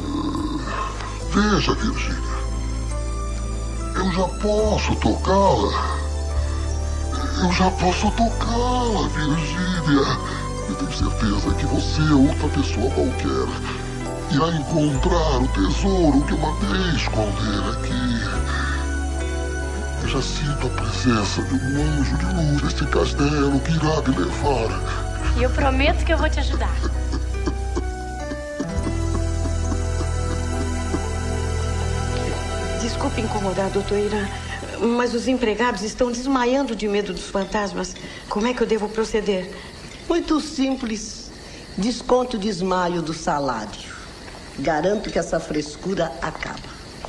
Veja, Virgínia. Eu já posso tocá-la. Eu já posso tocá-la, Virgínia. Eu tenho certeza que você ou outra pessoa qualquer irá encontrar o tesouro que eu mandei esconder aqui. Eu já sinto a presença de um anjo de luz neste castelo que irá me levar. E eu prometo que eu vou te ajudar. Desculpe incomodar, doutor Irã, mas os empregados estão desmaiando de medo dos fantasmas. Como é que eu devo proceder? Muito simples. Desconto de esmalho do salário. Garanto que essa frescura acaba.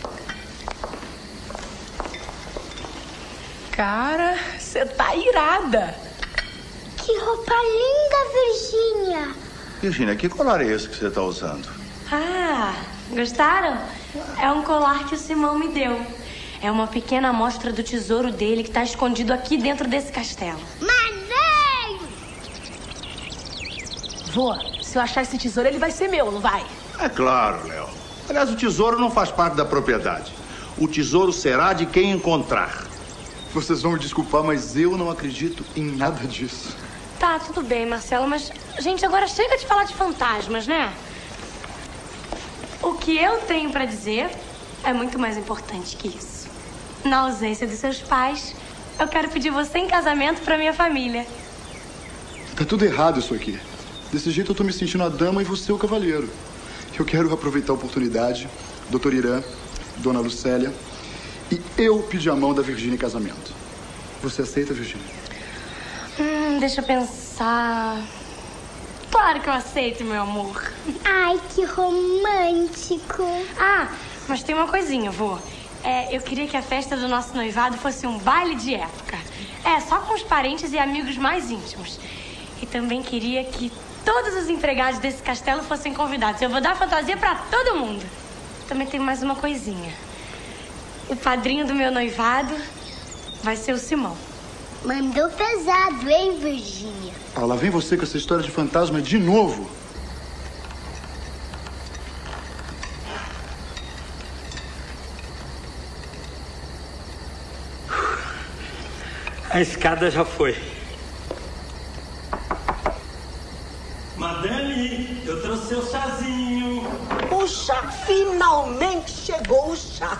Cara, você tá irada. Que roupa linda, Virgínia. Virgínia, que colar é esse que você está usando? Ah, gostaram? É um colar que o Simão me deu. É uma pequena amostra do tesouro dele que está escondido aqui dentro desse castelo. Mas Vô, se eu achar esse tesouro, ele vai ser meu, não vai? É claro, Léo. Aliás, o tesouro não faz parte da propriedade. O tesouro será de quem encontrar. Vocês vão me desculpar, mas eu não acredito em nada disso. Tá, tudo bem, Marcelo, mas... Gente, agora chega de falar de fantasmas, né? O que eu tenho pra dizer é muito mais importante que isso. Na ausência dos seus pais, eu quero pedir você em casamento pra minha família. Tá tudo errado isso aqui. Desse jeito eu tô me sentindo a dama e você o cavalheiro. Eu quero aproveitar a oportunidade, doutor Irã, dona Lucélia, e eu pedir a mão da Virgínia em casamento. Você aceita, Virgínia? Deixa eu pensar... Claro que eu aceito, meu amor. ai, que romântico. Ah, mas tem uma coisinha, vô. Eu queria que a festa do nosso noivado fosse um baile de época. Só com os parentes e amigos mais íntimos. E também queria que todos os empregados desse castelo fossem convidados. Eu vou dar fantasia pra todo mundo. Também tem mais uma coisinha. O padrinho do meu noivado vai ser o Simão. Mandou pesado, hein, Virgínia? Ah, lá vem você com essa história de fantasma de novo. A escada já foi. Madame, eu trouxe seu chazinho. O chá, finalmente chegou o chá.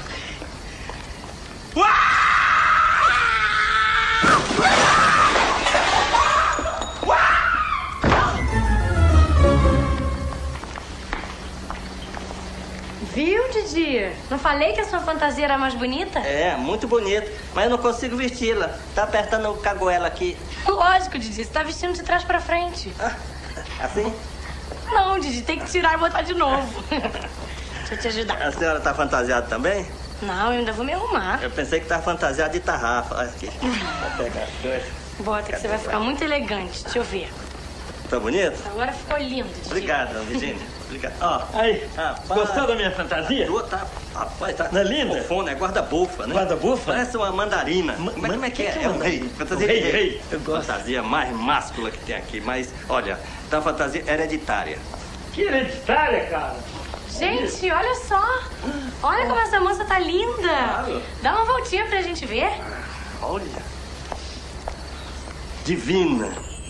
Viu, Didi? Não falei que a sua fantasia era mais bonita? É, muito bonito, mas eu não consigo vesti-la. Tá apertando o cagoela aqui. Lógico, Didi, você tá vestindo de trás pra frente. Assim? Não, Didi, tem que tirar e botar de novo. Deixa eu te ajudar. A senhora tá fantasiada também? Não, eu ainda vou me arrumar. Eu pensei que tava fantasiada de tarrafa. Olha aqui. Vou pegar as coisas. Bota que você vai ficar muito elegante. Deixa eu ver. Tá bonito? Agora ficou lindo, Didi. Obrigado, Virgínia. Obrigado. Ó, aí, gostou da minha fantasia? Rapaz, tá. Não é linda? Bufona, é guarda-bufa, né? Guarda-bufa? Parece uma mandarina. Como é que é? É um rei. Fantasia de rei. Eu gosto. Fantasia mais máscula que tem aqui. Mas, olha, tá uma fantasia hereditária. Que hereditária, cara? Gente, olha só. Olha como essa moça tá linda. Claro. Dá uma voltinha pra gente ver. Olha. Divina.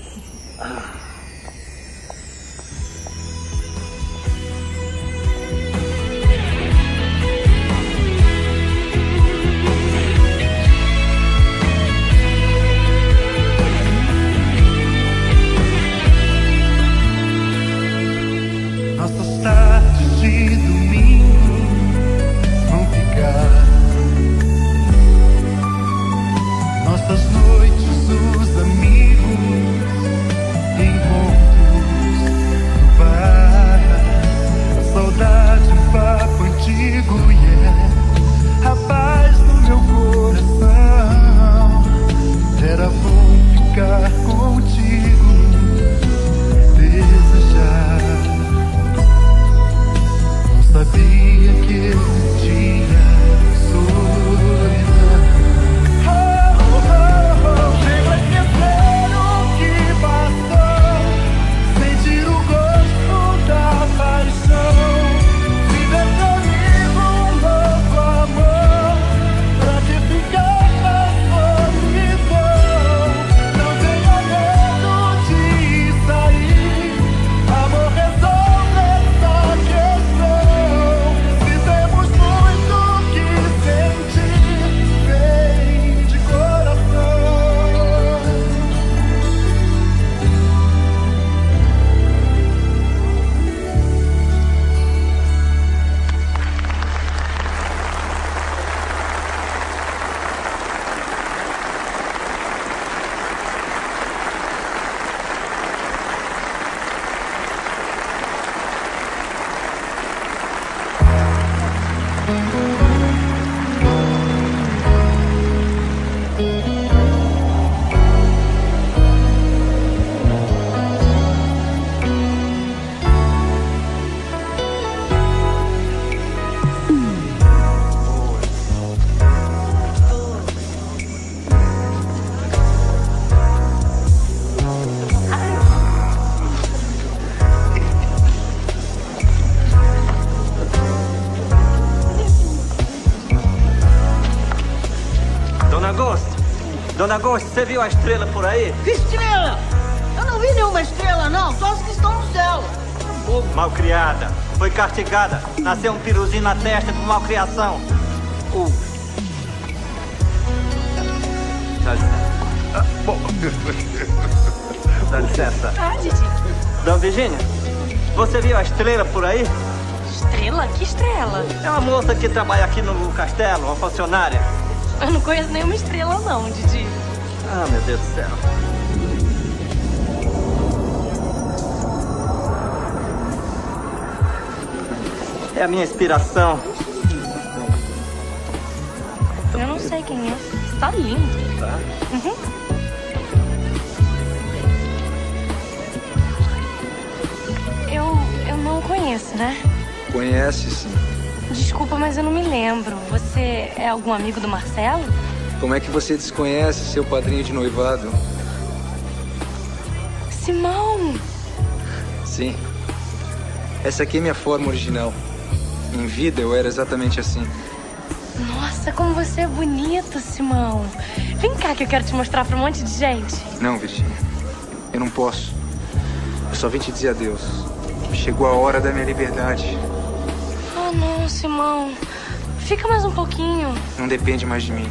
Nossas tardes de domingo vão ficar. Nossas noites, os amigos em Dona Ghost, você viu a estrela por aí? Que estrela? Eu não vi nenhuma estrela, não. Só as que estão no céu. Malcriada. Foi castigada. Nasceu um piruzinho na testa por malcriação. Dá licença. Bom. Dá licença. Ah, Didi. Dona Virgínia, você viu a estrela por aí? Estrela? Que estrela? É uma moça que trabalha aqui no castelo, uma funcionária. Eu não conheço nenhuma estrela, não, Didi. Ah, meu Deus do céu. É a minha inspiração. Eu não sei quem é. Você tá lindo. Tá? Uhum. Eu não conheço, né? Conhece, sim. Desculpa, mas eu não me lembro. Você é algum amigo do Marcelo? Como é que você desconhece seu padrinho de noivado? Simão! Sim. Essa aqui é minha forma original. Em vida eu era exatamente assim. Nossa, como você é bonito, Simão. Vem cá que eu quero te mostrar pra um monte de gente. Não, Virgínia. Eu não posso. Eu só vim te dizer adeus. Chegou a hora da minha liberdade. Oh, não, Simão. Fica mais um pouquinho. Não depende mais de mim.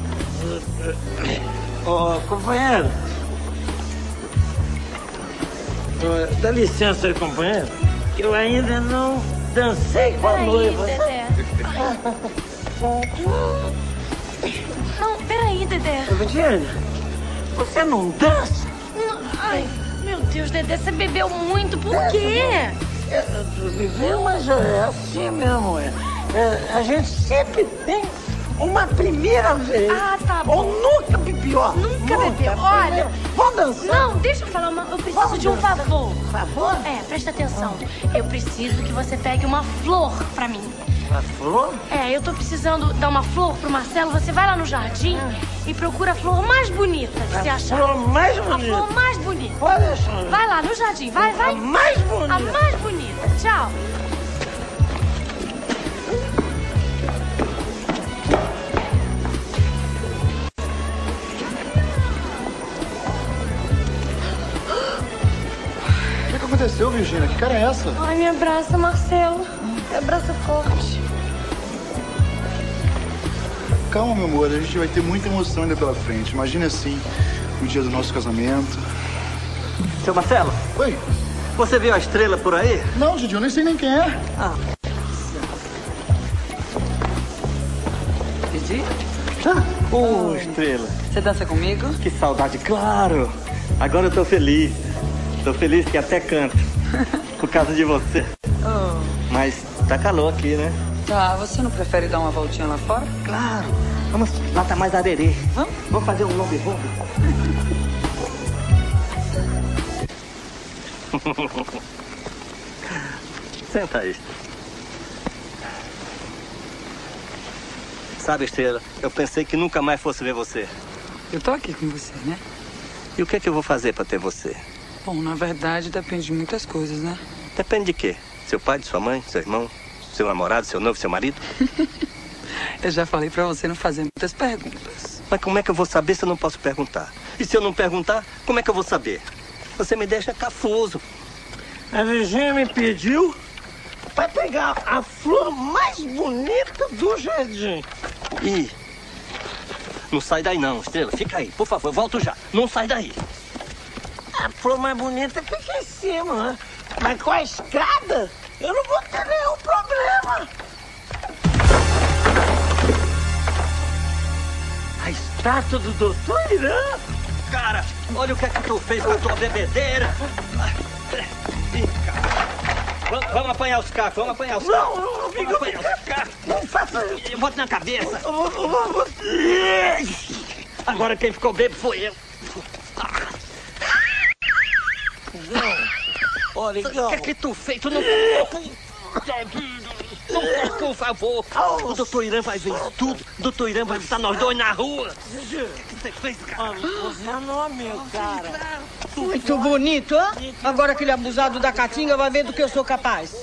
Ô, companheiro. Dá licença aí, companheiro. Que eu ainda não dancei com a noiva. Dedé. Não, peraí, Dedé. Virgínia, você não dança? Ai, meu Deus, Dedé, você bebeu muito. Por quê? Bebeu, mas é assim mesmo. A gente sempre tem uma primeira vez. Ah, tá bom. Ou nunca bebeu. Nunca bebeu. Olha. Vamos dançar? Não, deixa eu falar. Eu preciso de um favor. Favor? É, presta atenção. Eu preciso que você pegue uma flor pra mim. Uma flor? É, eu tô precisando dar uma flor pro Marcelo. Você vai lá no jardim e procura a flor mais bonita que você achar. A flor mais bonita? A flor mais bonita. Pode deixar. Vai lá no jardim, vai. A mais bonita. A mais bonita. Tchau. O que aconteceu, Virgínia? Que cara é essa? Ai, me abraça, Marcelo. Me abraça forte. Calma, meu amor. A gente vai ter muita emoção ainda pela frente. Imagina assim, o dia do nosso casamento. Seu Marcelo? Oi? Você viu a estrela por aí? Não, Didi, eu nem sei nem quem é. Ah. Didi? Estrela. Você dança comigo? Que saudade, claro. Agora eu tô feliz. Tô feliz que até canto. Por causa de você. Mas tá calor aqui, né? Tá, você não prefere dar uma voltinha lá fora? Claro. Vamos, lá tá mais arerê. Vamos fazer um lombe-lombe. Senta aí. Sabe, Estrela, eu pensei que nunca mais fosse ver você. Eu tô aqui com você, né? E o que é que eu vou fazer pra ter você? Bom, na verdade, depende de muitas coisas, né? Depende de quê? Seu pai, de sua mãe, seu irmão, seu namorado, seu noivo, seu marido? Eu já falei pra você não fazer muitas perguntas. Mas como é que eu vou saber se eu não posso perguntar? E se eu não perguntar, como é que eu vou saber? Você me deixa cafuso. A Virgínia me pediu pra pegar a flor mais bonita do jardim. Ih, não sai daí não, Estrela. Fica aí, por favor, eu volto já. Não sai daí. A flor mais bonita fica em cima, né? Mas com a escada, eu não vou ter nenhum problema. A estátua do Dr. Irã? Cara, olha o que é que tu fez com a tua bebedeira. Ih, cara. Vamos apanhar os cacos, vamos apanhar os cacos. Não, vamos apanhar os cacos. Não faça isso. Eu boto na cabeça. Agora quem ficou bêbado foi eu. Olha, o que é que tu fez? Tu não... Por favor, o doutor Irã vai ver isso tudo. O doutor Irã vai estar nós dois na rua. O que você fez, cara? Você é meu amigo, cara. Muito bonito, hein? Agora aquele abusado da Caatinga vai ver do que eu sou capaz.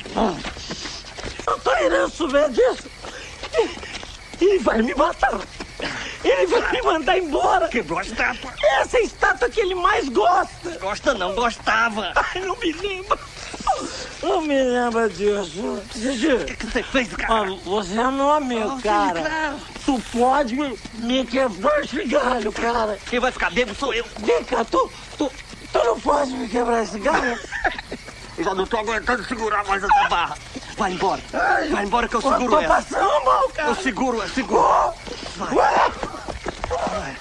Doutor Irã souber disso e vai me matar. Ele vai me mandar embora. Quebrou a estátua. Essa é a estátua que ele mais gosta. Gosta não, gostava. Ai, não me lembro. Não me lembro disso. Didi, O que você fez, cara? você não é meu, cara. Claro. Tu pode me quebrar esse galho, cara. Quem vai ficar bêbado sou eu. Vem cá, tu não pode me quebrar esse galho? Eu já não tô aguentando segurar mais essa barra. Vai embora. Vai embora que eu seguro tô ela. passando mal, cara. Eu seguro. Vai. Vai.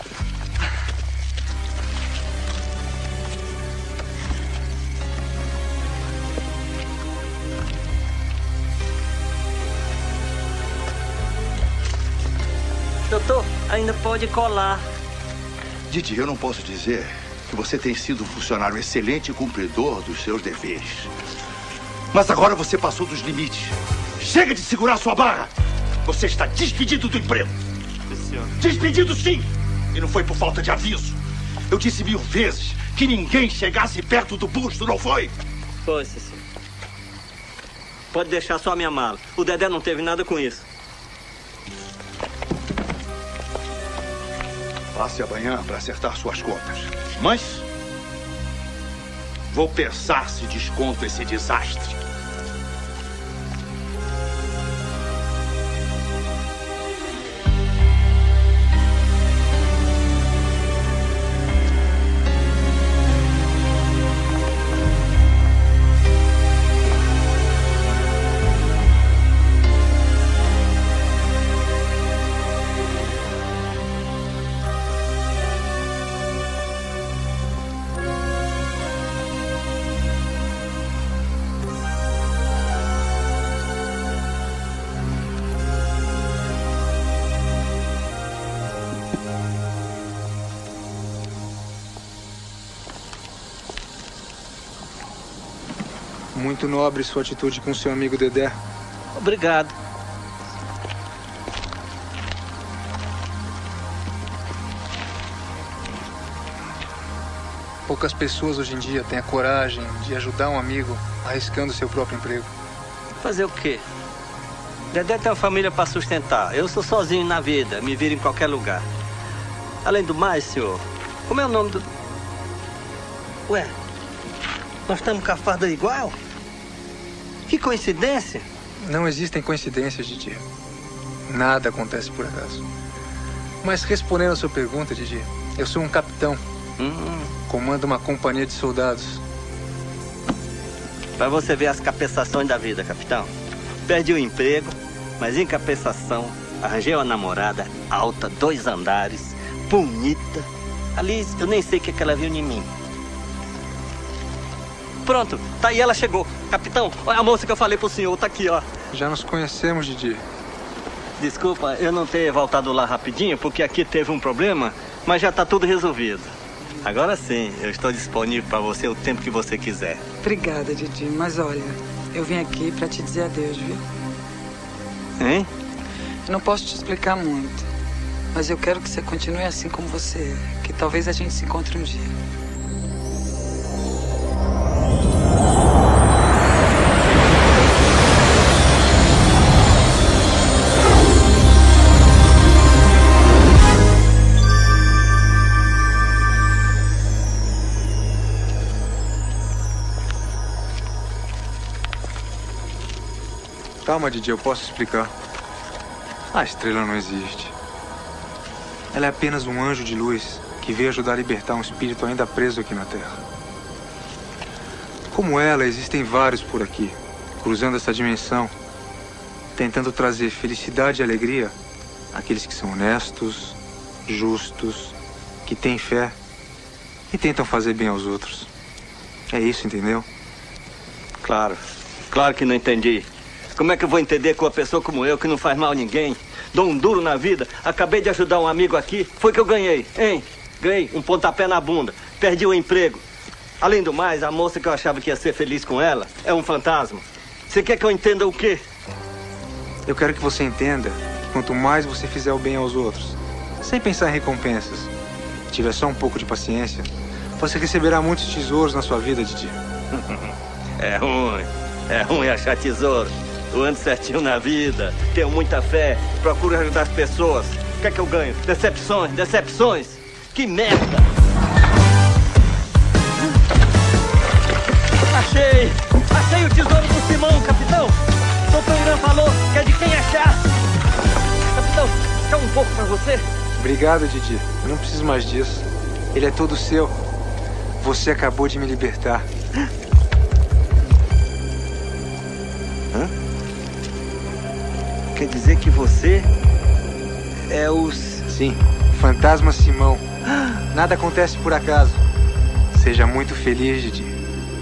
Doutor, ainda pode colar. Didi, eu não posso dizer que você tem sido um funcionário excelente e cumpridor dos seus deveres. Mas agora você passou dos limites. Chega de segurar sua barra. Você está despedido do emprego. Despedido, sim. E não foi por falta de aviso. Eu disse 1000 vezes que ninguém chegasse perto do busto, não foi? Foi, Cecília. Pode deixar só a minha mala. O Dedé não teve nada com isso. Passe amanhã para acertar suas contas. Mas vou pensar se desconto esse desastre. Muito nobre sua atitude com seu amigo Dedé. Obrigado. Poucas pessoas hoje em dia têm a coragem de ajudar um amigo arriscando seu próprio emprego. Fazer o quê? Dedé tem uma família para sustentar. Eu sou sozinho na vida, me viro em qualquer lugar. Além do mais, senhor, como é o nome do... Ué, nós estamos com a farda igual? Que coincidência. Não existem coincidências, Didi. Nada acontece por acaso. Mas respondendo a sua pergunta, Didi, eu sou um capitão. Comando uma companhia de soldados. Para você ver as compensações da vida, capitão. Perdi o emprego, mas em compensação, arranjei uma namorada alta, 2 andares, bonita. Ali, eu nem sei o que ela viu em mim. Pronto, tá aí, ela chegou. Capitão, olha a moça que eu falei pro senhor, tá aqui, ó. Já nos conhecemos, Didi. Desculpa eu não ter voltado lá rapidinho, porque aqui teve um problema, mas já tá tudo resolvido. Agora sim, eu estou disponível para você o tempo que você quiser. Obrigada, Didi, mas olha, eu vim aqui para te dizer adeus, viu? Hein? Não posso te explicar muito, mas eu quero que você continue assim como você é, que talvez a gente se encontre um dia. Calma, Didi, eu posso explicar. A estrela não existe. Ela é apenas um anjo de luz que veio ajudar a libertar um espírito ainda preso aqui na Terra. Como ela, existem vários por aqui, cruzando essa dimensão, tentando trazer felicidade e alegria àqueles que são honestos, justos, que têm fé e tentam fazer bem aos outros. É isso, entendeu? Claro que não entendi. Como é que eu vou entender com uma pessoa como eu, que não faz mal a ninguém? Dou um duro na vida, acabei de ajudar um amigo aqui, foi que eu ganhei, hein? Ganhei um pontapé na bunda, perdi o emprego. Além do mais, a moça que eu achava que ia ser feliz com ela é um fantasma. Você quer que eu entenda o quê? Eu quero que você entenda que quanto mais você fizer o bem aos outros, sem pensar em recompensas, e tiver só um pouco de paciência, você receberá muitos tesouros na sua vida, Didi. É ruim achar tesouro. Eu ando certinho na vida, tenho muita fé, procuro ajudar as pessoas. que é que eu ganho? Decepções, decepções. Que merda! Achei! Achei o tesouro do Simão, capitão! Doutor Irã falou que é de quem achar. Capitão, quer um pouco pra você? Obrigado, Didi. Eu não preciso mais disso. Ele é todo seu. Você acabou de me libertar. Hã? Quer dizer que você é o... Sim, Fantasma Simão. Nada acontece por acaso. Seja muito feliz, Didi.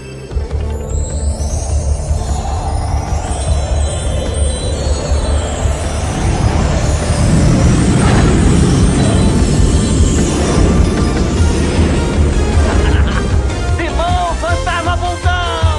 Simão, Fantasma Bundão!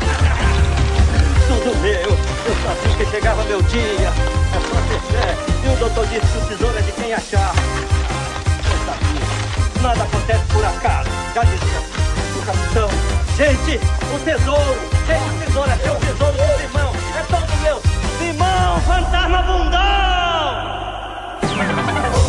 Tudo meu. Eu sabia que chegava meu dia. É só ter fé. E o doutor disse que o tesouro é de quem achar. Eu sabia. Nada acontece por acaso. Já dizia o capitão. Gente, o tesouro. Gente, o tesouro é seu tesouro do Simão. É todo meu. Simão, Fantasma Bundão!